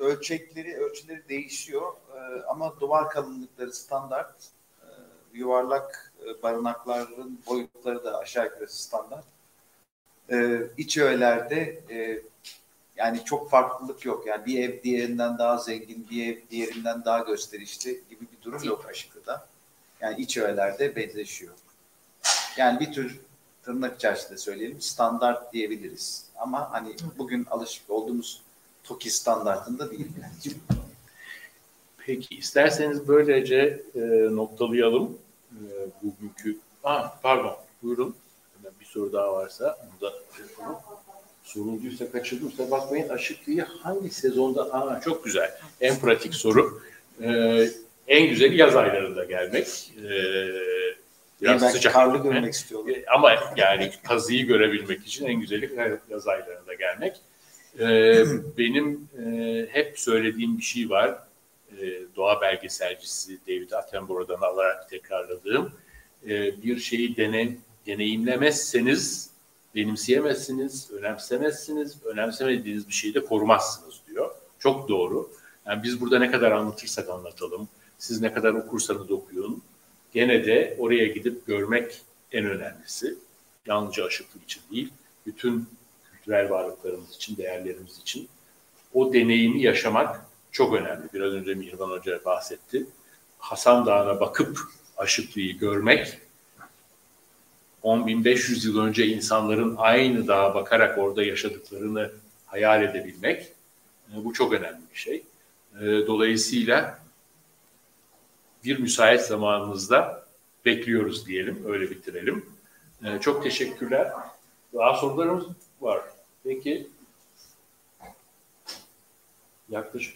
ölçüleri değişiyor. Ama duvar kalınlıkları standart. Yuvarlak barınakların boyutları da aşağı yukarı standart. İç öğelerde yani çok farklılık yok. Yani bir ev diğerinden daha zengin, bir ev diğerinden daha gösterişli gibi bir durum yok Aşıklı'da. Yani iç öğelerde benzeşiyor. Yani bir tür tırnak içerisinde söyleyelim standart diyebiliriz. Ama hani bugün alışık olduğumuz TOKİ standartında değil. Yani. Peki isterseniz böylece noktalayalım bugünkü. Pardon buyurun. Bir soru daha varsa onu da sorulduysa kaçırdıysa bakmayın. Aşıklı'yı hangi sezonda? Çok güzel. En pratik soru. En güzeli yaz aylarında gelmek. Biraz sıcak. Karlı görmek istiyorum. Ama yani kazıyı görebilmek için en güzeli yaz aylarında gelmek. Benim hep söylediğim bir şey var. Doğa belgeselcisi David Attenborough'dan alarak tekrarladığım. Bir şeyi deneyimlemezseniz benimseyemezsiniz, önemsemezsiniz, önemsemediğiniz bir şeyi de korumazsınız diyor. Çok doğru. Yani biz burada ne kadar anlatırsak anlatalım, siz ne kadar okursanız okuyun, gene de oraya gidip görmek en önemlisi. Yalnızca Aşıklık için değil, bütün kültürel varlıklarımız için, değerlerimiz için o deneyimi yaşamak çok önemli. Biraz önce Mihran Hoca bahsetti. Hasan Dağı'na bakıp Aşıklı'yı görmek, 10.500 yıl önce insanların aynı dağa bakarak orada yaşadıklarını hayal edebilmek, bu çok önemli bir şey. Dolayısıyla bir müsait zamanımızda bekliyoruz diyelim, öyle bitirelim. Çok teşekkürler. Daha sorularımız var. Peki. Yaklaşık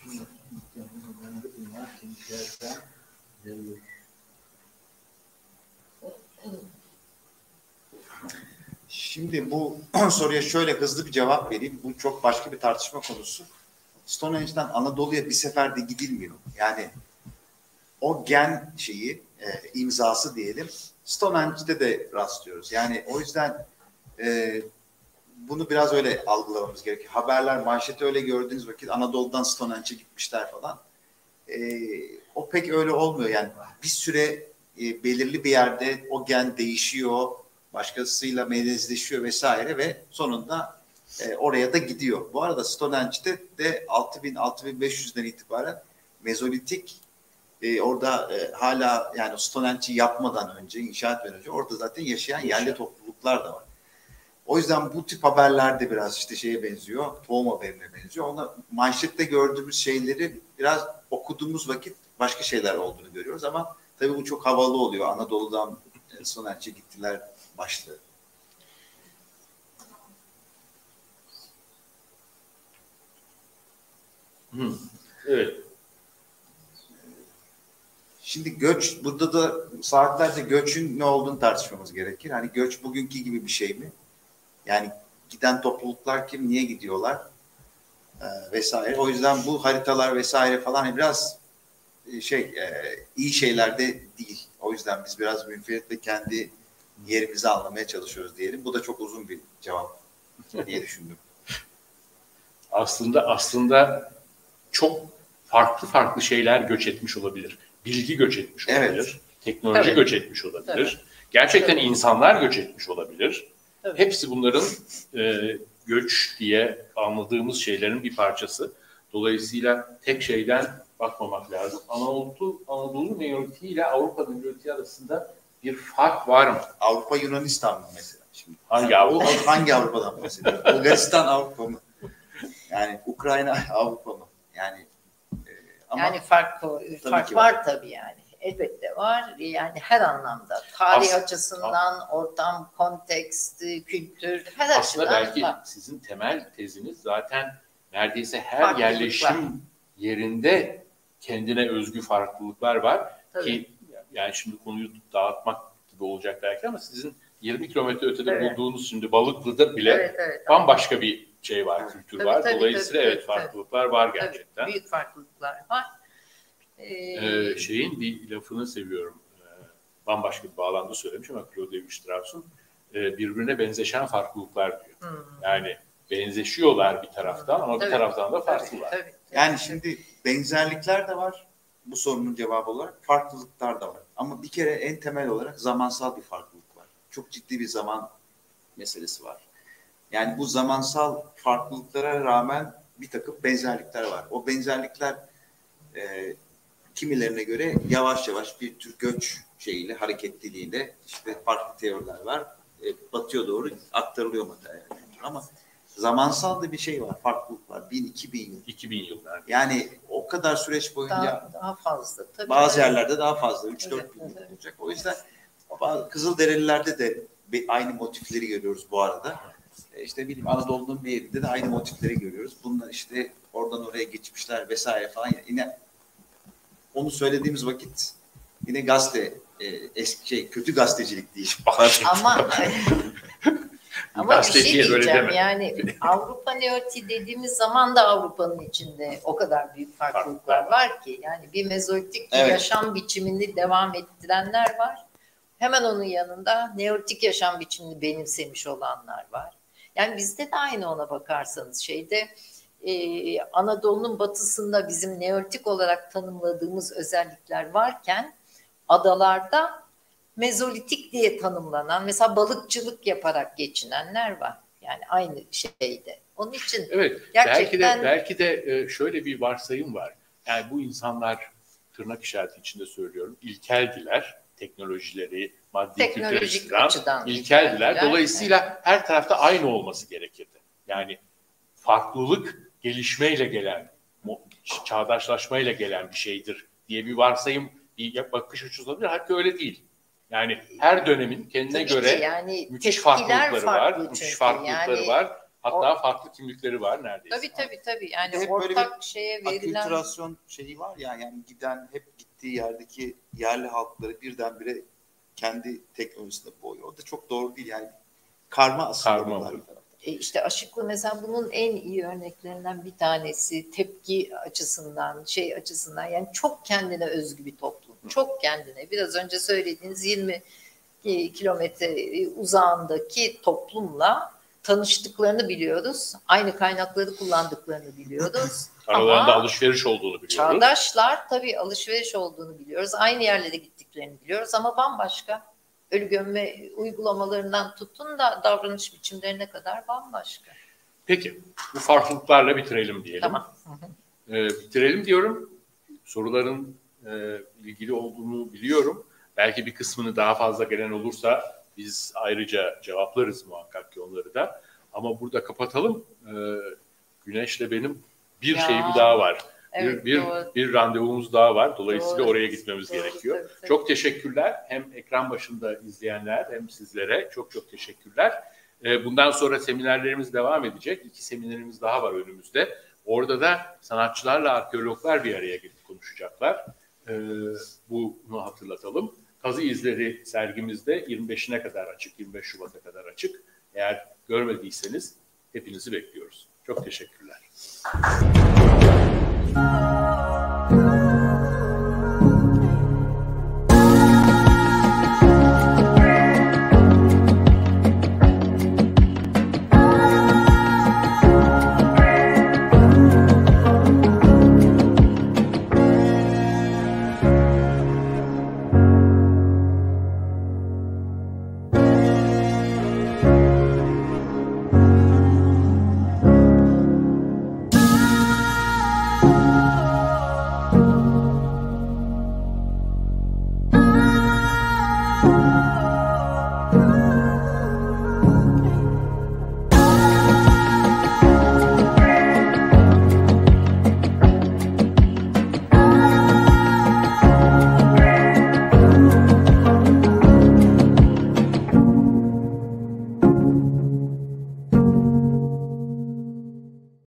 Şimdi bu soruya şöyle hızlı bir cevap vereyim. Bu çok başka bir tartışma konusu. Stonehenge'den Anadolu'ya bir seferde gidilmiyor. Yani o gen imzası diyelim Stonehenge'de de rastlıyoruz. Yani o yüzden bunu biraz öyle algılamamız gerekiyor. Haberler, manşeti öyle gördüğünüz vakit Anadolu'dan Stonehenge'e gitmişler falan. O pek öyle olmuyor. Yani bir süre belirli bir yerde o gen değişiyor, başkasıyla melezleşiyor vesaire ve sonunda oraya da gidiyor. Bu arada Stonehenge'de de 6000-6500'den itibaren Mezolitik orada hala yani Stonehenge'i yapmadan önce, inşa etmeden önce orada zaten yaşayan yerli topluluklar da var. O yüzden bu tip haberler de biraz işte şeye benziyor, tohum haberine benziyor. Ona manşette gördüğümüz şeyleri biraz okuduğumuz vakit başka şeyler olduğunu görüyoruz ama tabii bu çok havalı oluyor. Anadolu'dan Stonehenge'e gittiler başlığı. Evet. Şimdi göç, burada da saatlerce göçün ne olduğunu tartışmamız gerekir. Hani göç bugünkü gibi bir şey mi? Yani giden topluluklar kim, niye gidiyorlar vesaire. O yüzden bu haritalar vesaire falan biraz iyi şeyler de değil. O yüzden biz biraz münferit ve kendi yerimizi anlamaya çalışıyoruz diyelim. Bu da çok uzun bir cevap diye düşündüm. Aslında çok farklı şeyler göç etmiş olabilir. Bilgi göç etmiş olabilir. Evet. Teknoloji göç etmiş olabilir. Gerçekten insanlar göç etmiş olabilir. Evet. Hepsi bunların göç diye anladığımız şeylerin bir parçası. Dolayısıyla tek şeyden bakmamak lazım. Anadolu minority ile Avrupa minority arasında bir fark var mı? Avrupa Yunanistan mı mesela? Şimdi, Hangi Avrupa? Hangi Avrupa'dan bahsediyor? Bulgaristan Avrupa mı? Yani Ukrayna Avrupa mı? Yani ama yani fark ki var tabii yani. Elbette var. Yani her anlamda. Tarih açısından, ortam, kontekst, kültür, her aslında açıdan belki var. sizin temel teziniz zaten neredeyse her Farklılıklar. yerleşim yerinde kendine özgü farklılıklar var. Tabii. Ki yani şimdi konuyu dağıtmak gibi olacak belki ama sizin 20 kilometre ötede Evet. bulduğunuz şimdi Balıklı'da bile Evet. bambaşka bir şey var, kültür Tabii, var. tabii, Dolayısıyla tabii, evet tabii. farklılıklar var Tabii, gerçekten. büyük farklılıklar var. Şeyin bir lafını seviyorum. Bambaşka bir bağlamda söylemiş ama Claude Lévi-Strauss'un birbirine benzeşen farklılıklar diyor. Yani benzeşiyorlar bir taraftan ama bir Tabii, taraftan da farklılar. Tabii. Yani şimdi benzerlikler de var bu sorunun cevabı olarak, farklılıklar da var. Ama bir kere en temel olarak zamansal bir farklılık var. Çok ciddi bir zaman meselesi var. Yani bu zamansal farklılıklara rağmen bir takım benzerlikler var. O benzerlikler kimilerine göre yavaş yavaş bir tür göç şeyiyle, hareketliliğiyle işte farklı teoriler var. Batıya doğru aktarılıyor materyal. Ama zamansal da bir şey var, farklılık var. 1000-2000 yıl. 2000 yıllar. Yani o kadar süreç boyunca Daha fazla. Tabii, bazı yerlerde daha fazla. 3-4 bin yıl Evet. olacak. O yüzden Kızılderililerde de aynı motifleri görüyoruz bu arada. İşte bileyim Anadolu'nun bir yerinde de aynı motifleri görüyoruz. Bunlar işte oradan oraya geçmişler vesaire falan. Yine onu söylediğimiz vakit yine gazete kötü gazetecilik değil. Ama bir şey Gazeteciye böyle diyeceğim deme. yani Avrupa neolitik dediğimiz zaman da Avrupa'nın içinde o kadar büyük farklılıklar var ki yani bir mezolitik Evet. yaşam biçimini devam ettirenler var. Hemen onun yanında neolitik yaşam biçimini benimsemiş olanlar var. Yani bizde de aynı ona bakarsanız Anadolu'nun batısında bizim neolitik olarak tanımladığımız özellikler varken adalarda mezolitik diye tanımlanan, mesela balıkçılık yaparak geçinenler var. Yani aynı şeyde. Onun için evet, gerçekten belki de şöyle bir varsayım var. Yani bu insanlar tırnak işareti içinde söylüyorum, ilkeldiler. Teknolojileri, maddi teknolojik kültürel açıdan ilkeldiler. Dolayısıyla her tarafta aynı olması gerekirdi. Yani farklılık gelişmeyle gelen, çağdaşlaşmayla gelen bir şeydir diye bir varsayım, bir bakış açısı olabilir. Hatta öyle değil. Yani her dönemin kendine tabii göre ki yani müthiş tepkiler farklılıkları var. farklı Müthiş çünkü. farklılıkları Yani var. Hatta farklı kimlikleri var neredeyse. Tabii. Yani Hep böyle ortak şeye verilen akültürasyon şeyi var ya, yani hep gittiği yerdeki yerli halkları birdenbire kendi teknolojisine boğuyor. O da çok doğru değil yani. Karma aslında. Karma. İşte Aşıklı mesela bunun en iyi örneklerinden bir tanesi, tepki açısından, açısından, yani çok kendine özgü bir toplum. Çok kendine. Biraz önce söylediğiniz 20 kilometre uzağındaki toplumla tanıştıklarını biliyoruz. Aynı kaynakları kullandıklarını biliyoruz. Aralarında ama alışveriş olduğunu biliyoruz. çağdaşlar tabii alışveriş olduğunu biliyoruz. Aynı yerlere gittiklerini biliyoruz ama bambaşka. Ölü gömme uygulamalarından tutun da davranış biçimlerine kadar bambaşka. Peki, bu farklılıklarla bitirelim diyelim. Tamam. Bitirelim diyorum. Soruların ilgili olduğunu biliyorum. Belki bir kısmını daha fazla gelen olursa biz ayrıca cevaplarız muhakkak ki onları da. Ama burada kapatalım. Güneş'le benim bir şeyim daha var. Evet, bir randevumuz daha var. Dolayısıyla doğru. oraya gitmemiz gerekiyor. Tabii. Çok teşekkürler. Hem ekran başında izleyenler hem sizlere çok teşekkürler. Bundan sonra seminerlerimiz devam edecek. 2 seminerimiz daha var önümüzde. Orada da sanatçılarla arkeologlar bir araya gelip konuşacaklar. Bunu hatırlatalım. Kazı İzleri sergimizde 25'ine kadar açık, 25 Şubat'a kadar açık. Eğer görmediyseniz hepinizi bekliyoruz. Çok teşekkürler.